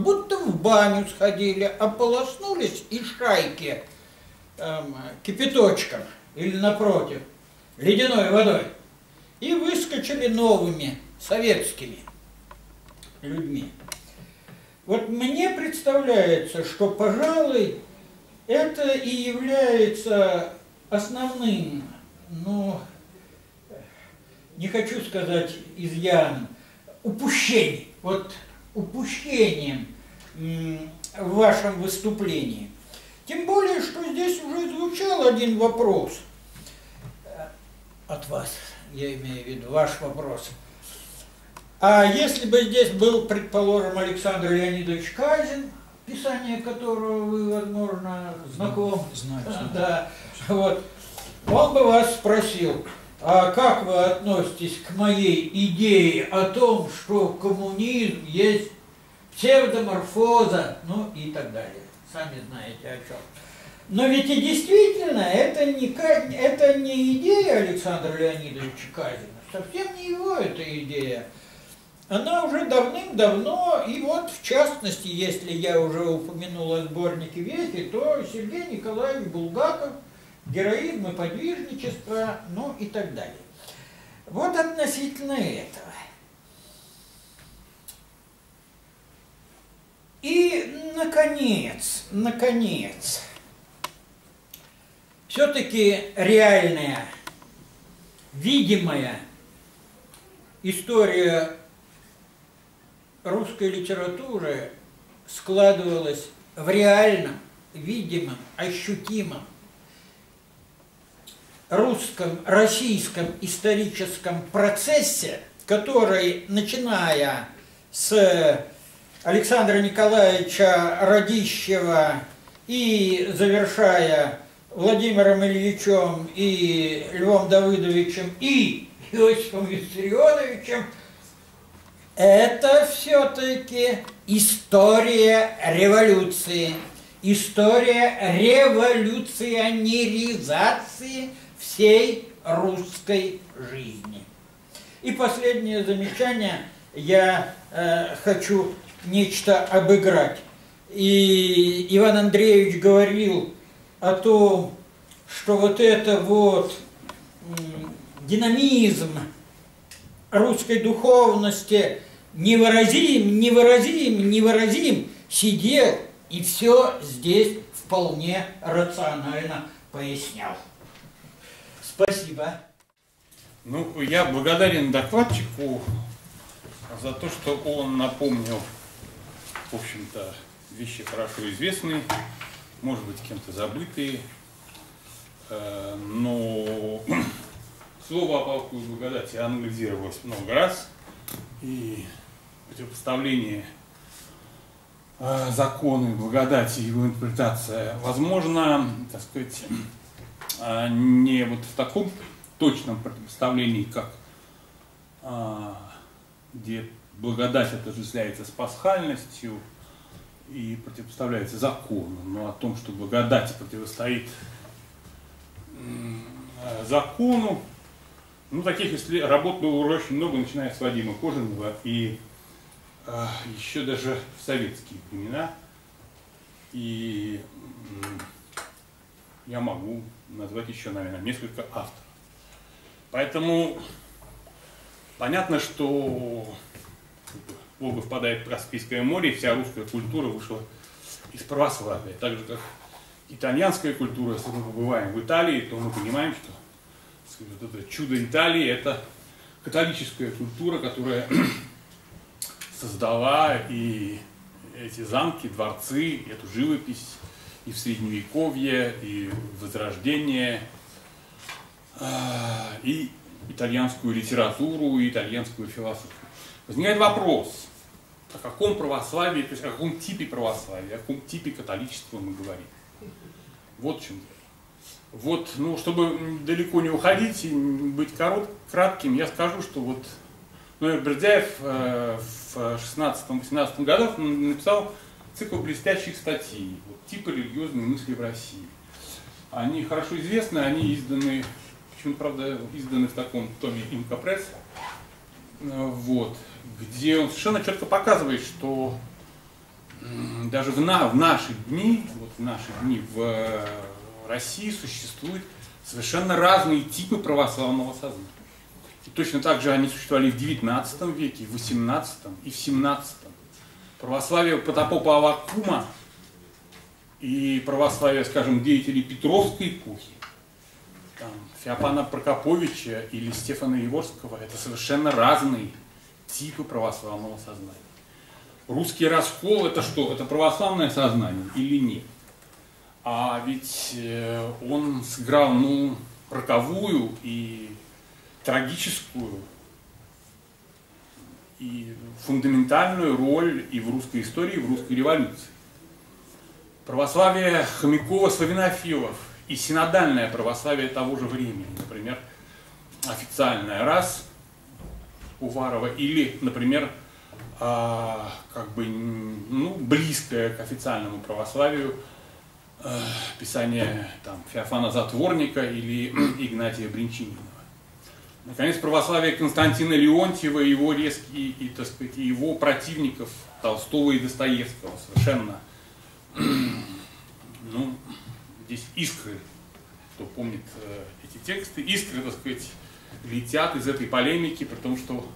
ополоснулись и шайки кипяточком или, напротив, ледяной водой, и выскочили новыми советскими людьми. Вот мне представляется, что, пожалуй, это и является основным, ну, не хочу сказать изъяном, упущением в вашем выступлении. Тем более, что здесь уже звучал один вопрос от вас, я имею в виду, ваш вопрос. А если бы здесь был, предположим, Александр Леонидович Казин, писание которого вы, возможно, знакомы, да, вот, он бы вас спросил, а как вы относитесь к моей идее о том, что коммунизм есть псевдоморфоза, ну и так далее. Сами знаете о чем. Но ведь и действительно, это не идея Александра Леонидовича Казина, совсем не его эта идея. Она уже давным-давно, и вот в частности, если я уже упомянул о сборнике «Вехи», то Сергей Николаевич Булгаков, «Героизм и подвижничество», ну и так далее. Вот относительно этого. И, наконец, все-таки реальная, видимая история русской литературы складывалась в реальном, видимом, ощутимом российском историческом процессе, который, начиная с Александра Николаевича Радищева и завершая Владимиром Ильичем и Львом Давыдовичем и Иосифом Виссарионовичем, это все-таки история революции, история революционеризации всей русской жизни. И последнее замечание, я хочу нечто обыграть. И Иван Андреевич говорил о том, что вот это вот динамизм русской духовности невыразим, сидел и все здесь вполне рационально пояснял. Спасибо. Ну, я благодарен докладчику за то, что он напомнил, в общем-то, вещи хорошо известные, может быть, кем-то забытые, но слово о полку и благодати анализировалось много раз, и противопоставление закона и благодати, его интерпретация возможно, так сказать, не вот в таком точном противопоставлении, как где благодать отождествляется с пасхальностью и противопоставляется закону, но о том, что благодать противостоит закону, ну, таких работ было очень много, начиная с Вадима Кожаного и еще даже в советские времена. И я могу назвать еще, наверное, несколько авторов. Поэтому понятно, что Волга впадает в Каспийское море, и вся русская культура вышла из православия. Так же, как итальянская культура, если мы побываем в Италии, то мы понимаем, что вот это чудо Италии – это католическая культура, которая создала и эти замки, дворцы, эту живопись и в Средневековье, и в Возрождение. И итальянскую литературу и итальянскую философию. Возникает вопрос, о каком православии, то есть о каком типе православия, о каком типе католичества мы говорим. Вот в чем дело. Вот, ну, чтобы далеко не уходить и быть кратким, я скажу, что вот Бердяев в 16-18 годах написал цикл блестящих статей, вот, типа религиозной мысли в России. Они хорошо известны, они изданы, почему-то, правда, изданы в таком томе Инкопресс, вот, где он совершенно четко показывает, что даже в наши дни, вот в наши дни в России существуют совершенно разные типы православного сознания. И точно так же они существовали в XIX веке, в XVIII и в XVII. Православие протопопа Аввакума и православие, скажем, деятелей Петровской эпохи, там, Феофана Прокоповича или Стефана Яворского, это совершенно разные типы православного сознания. Русский раскол — это что? Это православное сознание или нет? А ведь он сыграл, ну, роковую и трагическую и фундаментальную роль и в русской истории, и в русской революции. Православие Хомякова, славянофилов и синодальное православие того же времени, например, официальное раз Уварова или, например, как бы, ну, близкое к официальному православию писание там, Феофана Затворника или Игнатия Бринчининова. Наконец, православие Константина Леонтьева, его резкие и, так сказать, его противников Толстого и Достоевского. Совершенно, ну, здесь искры, кто помнит эти тексты, искры, так сказать, летят из этой полемики, при том, что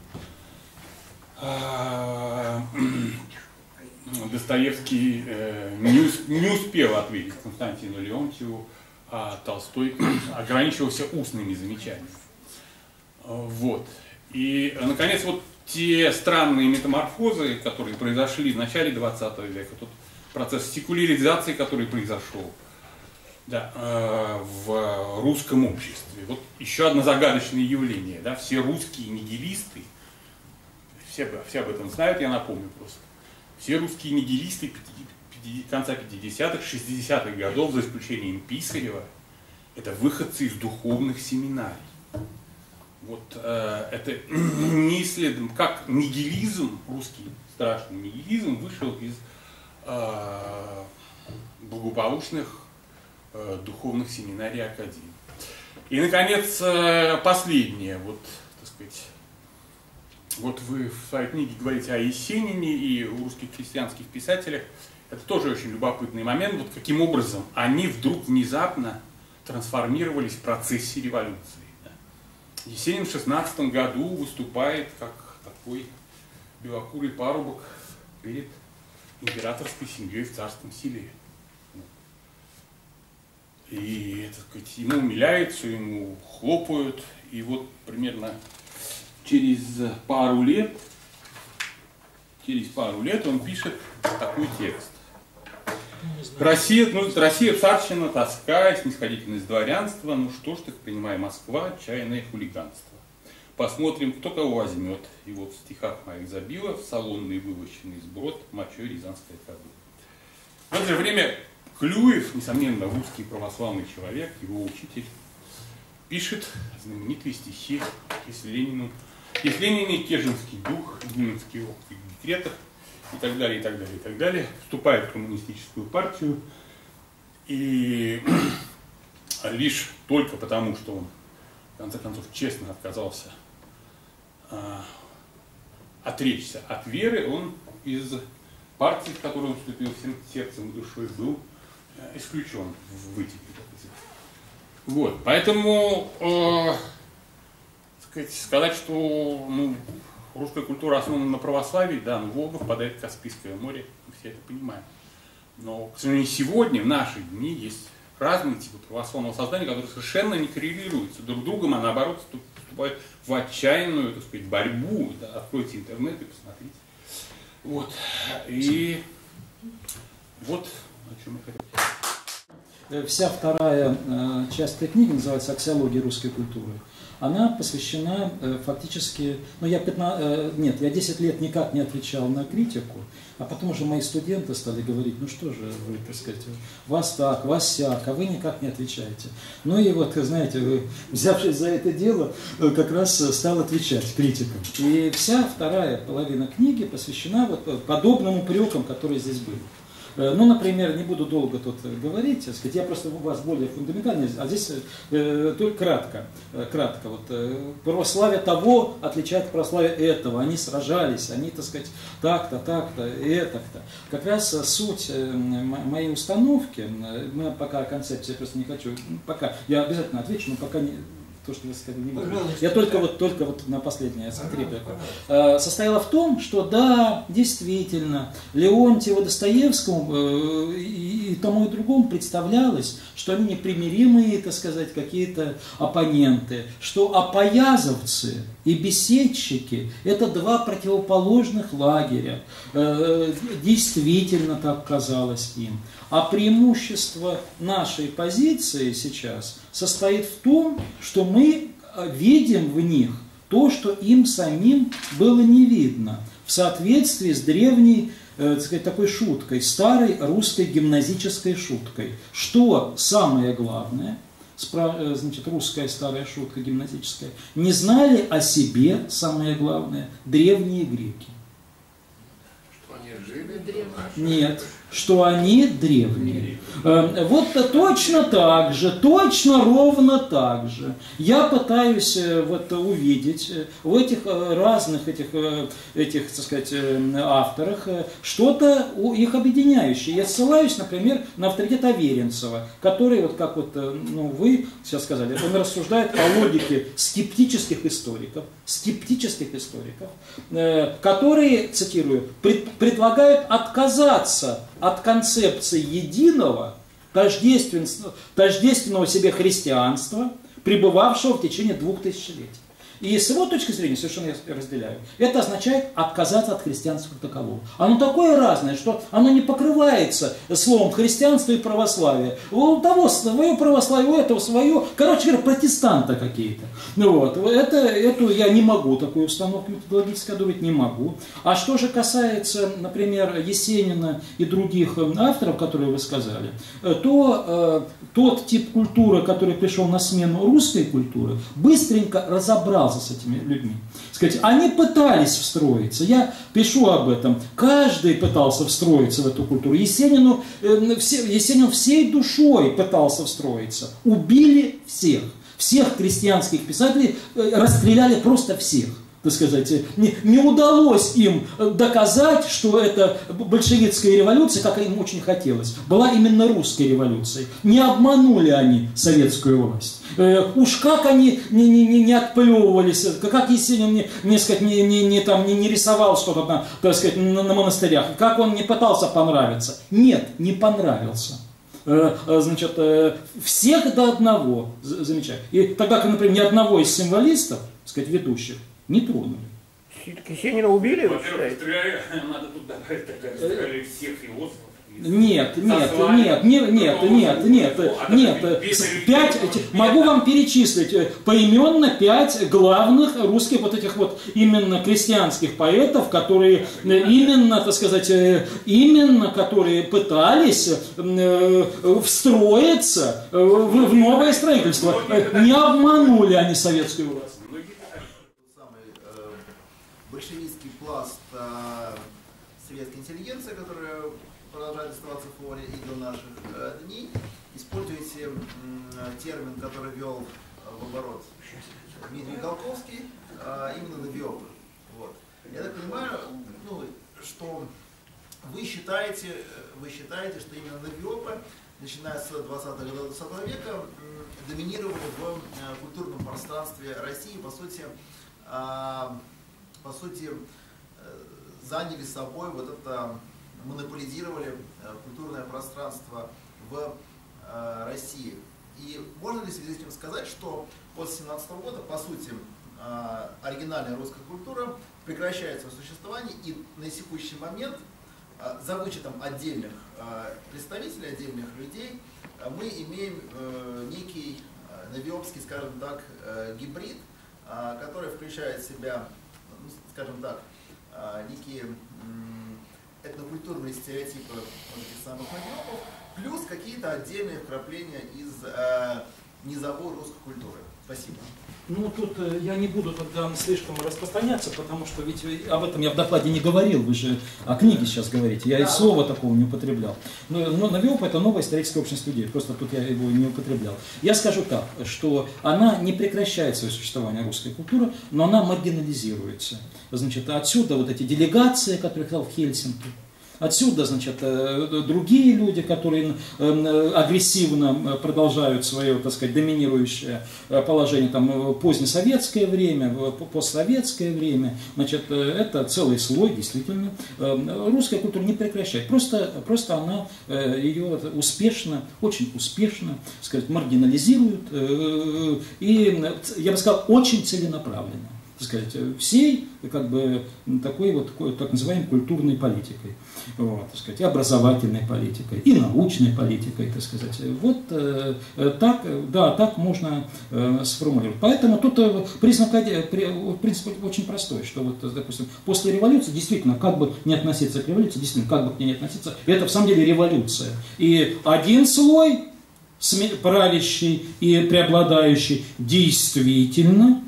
Достоевский не успел ответить Константину Леонтьеву, а Толстой ограничивался устными замечаниями. Вот. И, наконец, вот те странные метаморфозы, которые произошли в начале 20 века, тот процесс секуляризации, который произошел, да, в русском обществе. Вот еще одно загадочное явление. Да, все русские нигилисты, все об этом знают, я напомню просто. Все русские нигилисты конца 50-х, 60-х годов, за исключением Писарева, это выходцы из духовных семинарий. Вот это не исследуем, как нигилизм, русский страшный нигилизм, вышел из благополучных духовных семинарий и академий. И, наконец, последнее, вот, так сказать, вот вы в своей книге говорите о Есенине и о русских крестьянских писателях. Это тоже очень любопытный момент, вот каким образом они вдруг внезапно трансформировались в процессе революции. Есенин в 16 году выступает как такой белокурый парубок перед императорской семьей в Царском Селе. И, так сказать, ему умиляются, ему хлопают, и вот примерно через пару лет он пишет такой текст. Россия царщина, тоска, снисходительность дворянства, ну что ж так, принимай Москва, отчаянное хулиганство. Посмотрим, кто кого возьмет. И вот в стихах моих забила в салонный вывощенный сброд мочой рязанская кобыла. В это же время Клюев, несомненно, русский православный человек, его учитель, пишет знаменитые стихи «Если Ленин Кежинский дух, Гимнский опыт в декретах», и так далее, и так далее, и так далее, вступает в коммунистическую партию, и лишь только потому, что он, в конце концов, честно отказался отречься от веры, он из партии, в которую он вступил всем сердцем и душой, был исключен в вытеке. Вот, поэтому сказать, что русская культура основана на православии, да, но Волга впадает в Каспийское море, мы все это понимаем. Но, к сожалению, сегодня, в наши дни, есть разные типы православного сознания, которые совершенно не коррелируются друг с другом, а наоборот вступают в отчаянную, так сказать, борьбу. Да, откройте интернет и посмотрите. Вот. И вот о чем я хотел. вся вторая часть этой книги называется «Аксиология русской культуры». Она посвящена фактически, ну я 10 лет никак не отвечал на критику, а потом уже мои студенты стали говорить, ну что же вы, так сказать, вас так, вас сяк, а вы никак не отвечаете. Ну и вот, знаете, взявшись за это дело, как раз стал отвечать критикам. И вся вторая половина книги посвящена вот подобным упрекам, которые здесь были. Ну, например, не буду долго тут говорить, так сказать, я просто у вас более фундаментальный, а здесь только кратко. Вот, православие того отличает православие этого, они сражались, они, так сказать, так-то, и так-то. Как раз суть моей установки, мы пока концепции просто не хочу, пока, я обязательно отвечу, но пока не... То, что я сказал, не буду. Я только вот на последнее реплику. Состояла в том, что да, действительно, Леонтьеву, Достоевскому и тому и другому представлялось, что они непримиримые, так сказать, какие-то оппоненты, что апоязовцы и беседчики – это два противоположных лагеря. Действительно так казалось им. А преимущество нашей позиции сейчас состоит в том, что мы видим в них то, что им самим было не видно, в соответствии с древней, так сказать, такой шуткой, старой русской гимназической шуткой. Что самое главное, значит, русская старая шутка гимназическая, не знали о себе, самое главное, древние греки. Что они жили? Нет, что они древние. Вот точно так же, точно ровно так же я пытаюсь вот увидеть в этих разных этих, так сказать, авторах что-то их объединяющее. Я ссылаюсь, например, на авторитет Аверинцева, который, вот как вот, ну, вы сейчас сказали, он рассуждает о логике скептических историков, которые, цитирую, предлагают отказаться от концепции единого, тождественного себе христианства, пребывавшего в течение 2000 лет. И с его точки зрения, совершенно я разделяю, это означает отказаться от христианства как такового. Оно такое разное, что оно не покрывается словом христианство и православие. У того свое православие, у этого свое. Короче говоря, протестанты какие-то. Вот. Эту я не могу, такую установку методологически одобрить не могу. А что же касается, например, Есенина и других авторов, которые вы сказали, то тот тип культуры, который пришел на смену русской культуры, быстренько разобрался с этими людьми. Сказать, они пытались встроиться. Я пишу об этом. Каждый пытался встроиться в эту культуру. Есенин всей душой пытался встроиться. Убили всех. Всех крестьянских писателей расстреляли просто всех. Так сказать, не удалось им доказать, что это большевистская революция, как им очень хотелось, была именно русской революцией. Не обманули они советскую власть. Уж как они не отплевывались, как Есенин не рисовал что-то так сказать, на монастырях, как он не пытался понравиться. Нет, не понравился. Значит, всех до одного, замечательно. И тогда, как, например, ни одного из символистов, так сказать, ведущих, не тронули. Есенина убили, вы Во-первых, считаете? надо тут добавить тогда всех философов. Нет. Могу вам перечислить поименно 5 главных русских вот этих вот именно крестьянских поэтов, которые именно, так сказать, которые пытались встроиться в новое строительство. Не обманули они советскую власть. Большевистский пласт советской интеллигенции, которая продолжает оставаться в фоне и до наших дней, используете термин, который ввел в оборот Дмитрий Голковский, именно навиопы. Вот. Я так понимаю, что вы считаете, что именно навиопы, начиная с 20-х годов 20 века, доминировали в культурном пространстве России, по сути, заняли собой вот это, монополизировали культурное пространство в России. И можно ли в связи с этим сказать, что после 17 года, по сути, оригинальная русская культура прекращает свое существование, и на текущий момент, за вычетом отдельных представителей, отдельных людей, мы имеем некий навиопский, скажем так, гибрид, который включает в себя, ну, скажем так, некие этнокультурные стереотипы этих самых навиопов, плюс какие-то отдельные вкрапления из низовой русской культуры. Спасибо. Ну, тут я не буду тогда слишком распространяться, потому что ведь об этом я в докладе не говорил, вы же о книге сейчас говорите, я и слова такого не употреблял. Но навиоп — это новая историческая общность людей, просто тут я его не употреблял. Я скажу так, что она не прекращает свое существование, русской культуры, но она маргинализируется. Значит, отсюда вот эти делегации, которые я сказал в Хельсинки. Отсюда, значит, другие люди, которые агрессивно продолжают свое, так сказать, доминирующее положение, там, позднесоветское время, постсоветское время, значит, это целый слой, действительно. Русская культура не прекращает, просто она ее успешно, очень успешно, так сказать, маргинализирует и, я бы сказал, очень целенаправленно. Сказать, всей как бы такой вот так называемой культурной политикой, вот, так сказать, и образовательной политикой, и научной политикой, так сказать. Вот так, да, так можно сформулировать. Поэтому тут признак, принцип очень простой, что вот, допустим, после революции действительно, как бы не относиться к революции, действительно, как бы к ней не относиться, это в самом деле революция. И один слой правящий и преобладающий действительно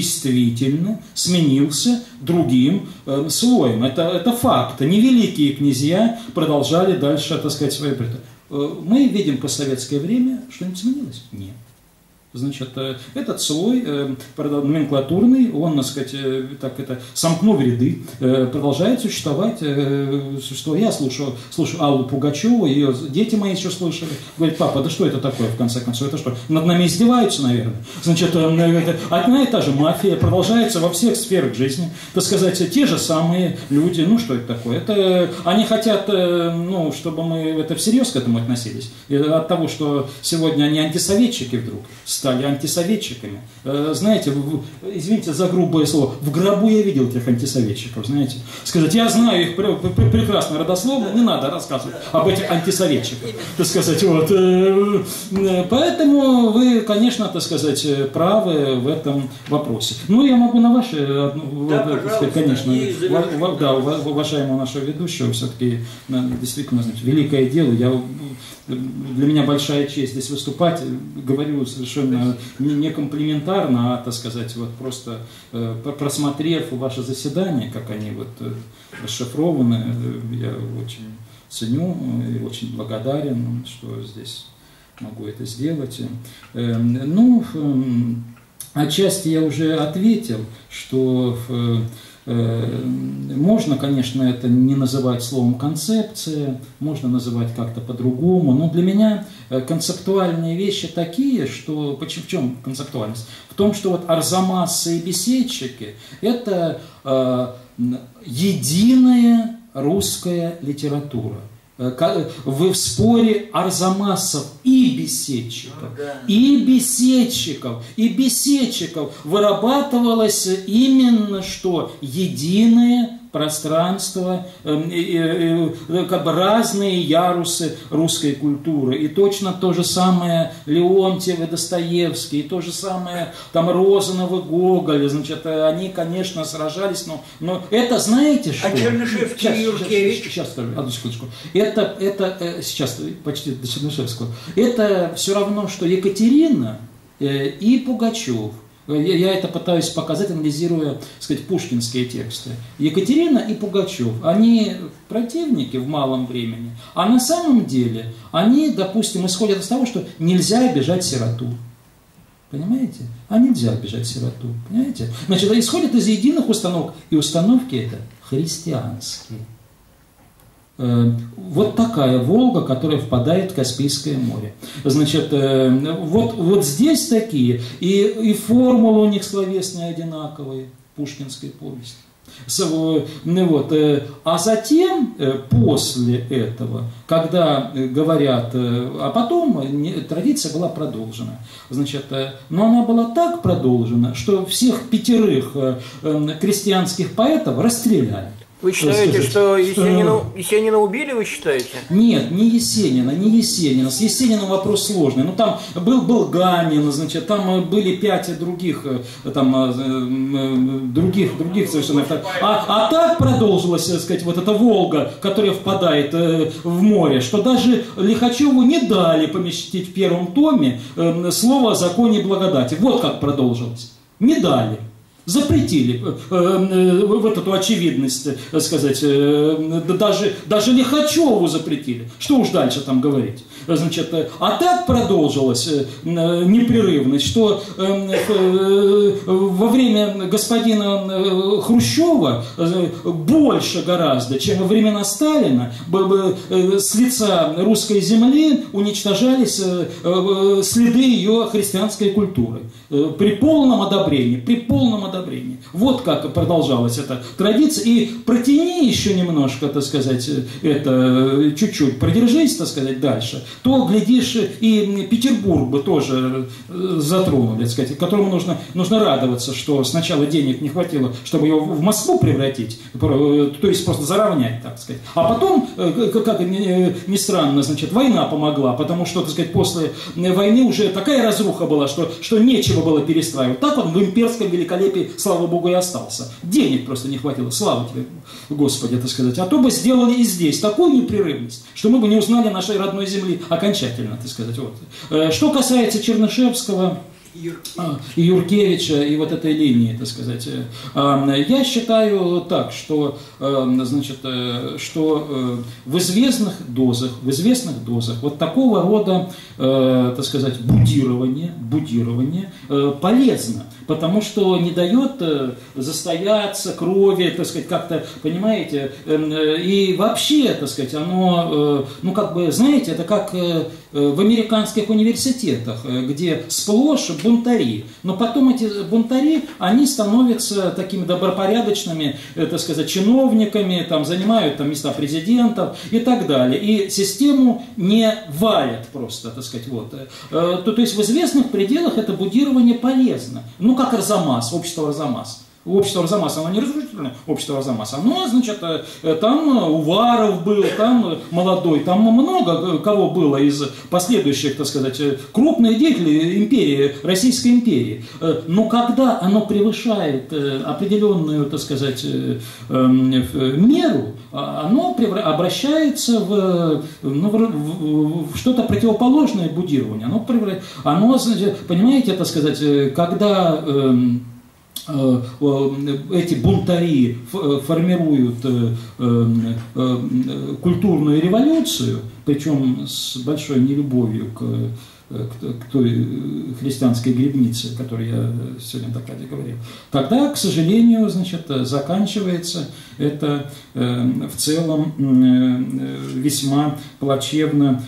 сменился другим слоем. Это факт. Не великие князья продолжали дальше, так сказать, свои приоритеты. Мы видим постсоветское время, что-нибудь сменилось? Нет. Значит, этот слой номенклатурный, он, так сказать, сомкнув ряды, продолжает существовать. Я слушаю Аллу Пугачеву, ее дети мои еще слышали. Говорят: папа, да что это такое, в конце концов? Это что, над нами издеваются, наверное? Значит, одна и та же мафия продолжается во всех сферах жизни. Так сказать, те же самые люди. Ну, что это такое? Они хотят, ну, чтобы мы это всерьез к этому относились. И от того, что сегодня они антисоветчики вдруг стали антисоветчиками. Знаете, извините за грубое слово, в гробу я видел этих антисоветчиков, знаете. Сказать, я знаю их прекрасно родословно, не надо рассказывать об этих антисоветчиках, так сказать, вот. Поэтому вы, конечно, так сказать, правы в этом вопросе. Ну, я могу на ваши, сказать, конечно, да, уважаемого нашего ведущего, все-таки действительно, значит, великое дело. Для меня большая честь здесь выступать. Говорю совершенно не комплиментарно, а, так сказать, вот просто просмотрев ваши заседания, как они вот расшифрованы, я очень ценю и очень благодарен, что здесь могу это сделать. Ну, отчасти я уже ответил, что можно, конечно, это не называть словом концепция, можно называть как-то по-другому, но для меня концептуальные вещи такие, что... В чем концептуальность? В том, что вот арзамасы и беседчики – это единая русская литература. В споре арзамасов и беседчиков вырабатывалось именно что единое пространство, как бы разные ярусы русской культуры. И точно то же самое Леонтьев и Достоевский, и то же самое там Розанов и Гоголь. Значит, они, конечно, сражались, но это, знаете что? А Чернышевский и Юркевич? Сейчас скажу, одну секундочку. Это сейчас почти до Чернышевского. Это все равно, что Екатерина и Пугачев. Я это пытаюсь показать, анализируя, так сказать, пушкинские тексты. Екатерина и Пугачев, они противники в малом времени, а на самом деле они, допустим, исходят из того, что нельзя обижать сироту. Понимаете? А нельзя обижать сироту. Понимаете? Значит, исходят из единых установок, и установки это христианские. Вот такая Волга, которая впадает в Каспийское море. Значит, вот здесь такие, и формулы у них словесные одинаковые, пушкинской повести. Вот. А затем, после этого, когда говорят, а потом традиция была продолжена. Значит, но она была так продолжена, что всех 5 крестьянских поэтов расстреляли. Вы считаете, что Есенина убили, вы считаете? Нет, не Есенина. С Есениным вопрос сложный. Ну, там был Ганин, значит, там были 5 других, других совершенно. А так продолжилась, так сказать, вот эта Волга, которая впадает в море, что даже Лихачеву не дали поместить в первом томе слово о законе и благодати. Вот как продолжилось. Не дали. Запретили вот эту очевидность, сказать, даже Лихачеву запретили. Что уж дальше там говорить. Значит, а так продолжилась непрерывность, что во время господина Хрущева больше гораздо, чем во времена Сталина, с лица русской земли уничтожались следы ее христианской культуры. При полном одобрении. Вот как продолжалась эта традиция. И протяни еще немножко, так сказать, это чуть-чуть, продержись, так сказать, дальше, то, глядишь, и Петербург бы тоже затронули, так сказать, которому нужно радоваться, что сначала денег не хватило, чтобы его в Москву превратить, то есть просто заровнять, так сказать. А потом, как ни странно, значит, война помогла, потому что, так сказать, после войны уже такая разруха была, что нечего было перестраивать. Так он в имперском великолепии, слава Богу, и остался. Денег просто не хватило. Слава тебе, Господи, так сказать. А то бы сделали и здесь такую непрерывность, что мы бы не узнали нашей родной земли окончательно, так сказать. Вот. Что касается Чернышевского и Юркевича, и вот этой линии, так сказать, я считаю так, что, значит, что в известных дозах вот такого рода, так сказать, будирование полезно, потому что не дает застояться крови, так сказать, как-то, понимаете, и вообще, так сказать, оно, ну, как бы, знаете, это как в американских университетах, где сплошь бунтари, но потом эти бунтари, они становятся такими добропорядочными, так сказать, чиновниками, там, занимают там места президентов и так далее, и систему не валят просто, так сказать, вот. То есть в известных пределах это будирование полезно, ну, как Арзамас, общество Арзамас. Общество Арзамас, оно не разрушительное общество Арзамас, оно, значит, там Уваров был, там молодой, там много кого было из последующих, так сказать, крупных деятелей империи, Российской империи. Но когда оно превышает определенную, так сказать, меру, оно обращается в что-то противоположное будированию. Оно, понимаете, так сказать, когда эти бунтари формируют культурную революцию, причем с большой нелюбовью к той христианской гребнице, о которой я сегодня в докладе говорил, тогда, к сожалению, значит, заканчивается это в целом весьма плачевно,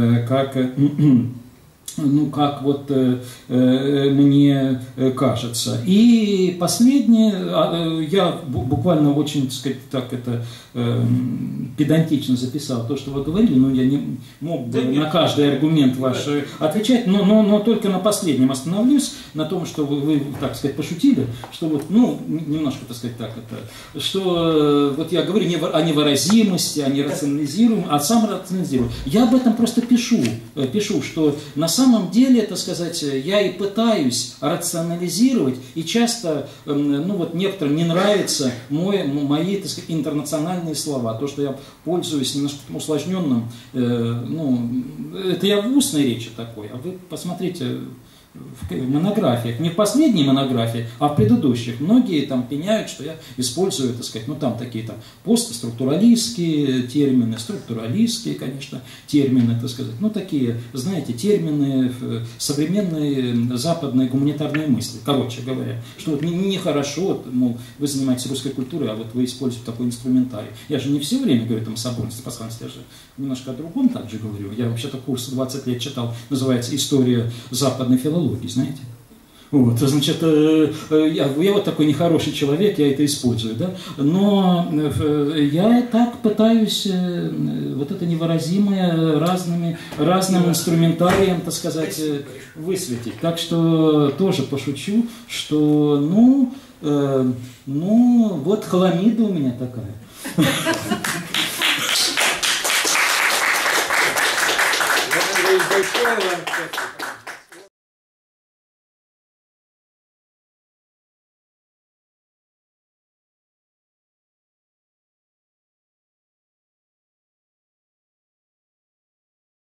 как вот мне кажется. И последнее, я буквально очень, так сказать, так это педантично записал то, что вы говорили, но я не мог бы на каждый аргумент ваш отвечать, но только на последнем остановлюсь, на том, что вы, так сказать, пошутили, что вот, ну, немножко, так сказать, так это, что вот я говорю о невыразимости, о нерационализируемом, а сам рационализирую. Я об этом просто пишу, что на самом деле, так сказать, я и пытаюсь рационализировать, и часто, ну вот некоторым не нравятся мои, так сказать, интернациональные слова, то, что я пользуюсь немножко усложненным, ну, это я в устной речи такой, а вы посмотрите в монографиях, не в последней монографии, а в предыдущих. Многие там пеняют, что я использую, так сказать, ну там такие там постструктуралистские термины, структуралистские, конечно, термины, так сказать, ну такие, знаете, термины современной западной гуманитарной мысли, короче говоря, что вот нехорошо, мол, вы занимаетесь русской культурой, а вот вы используете такой инструментарий. Я же не все время говорю там о соборности, посланности, я же немножко о другом также говорю. Я вообще-то курс 20 лет читал, называется «История западной филологии», знаете? Вот, значит, я вот такой нехороший человек, я это использую, да, но я так пытаюсь вот это невыразимое разным инструментарием, так сказать, высветить. Так что тоже пошучу, что, ну, вот хламида у меня такая. Большое вам спасибо.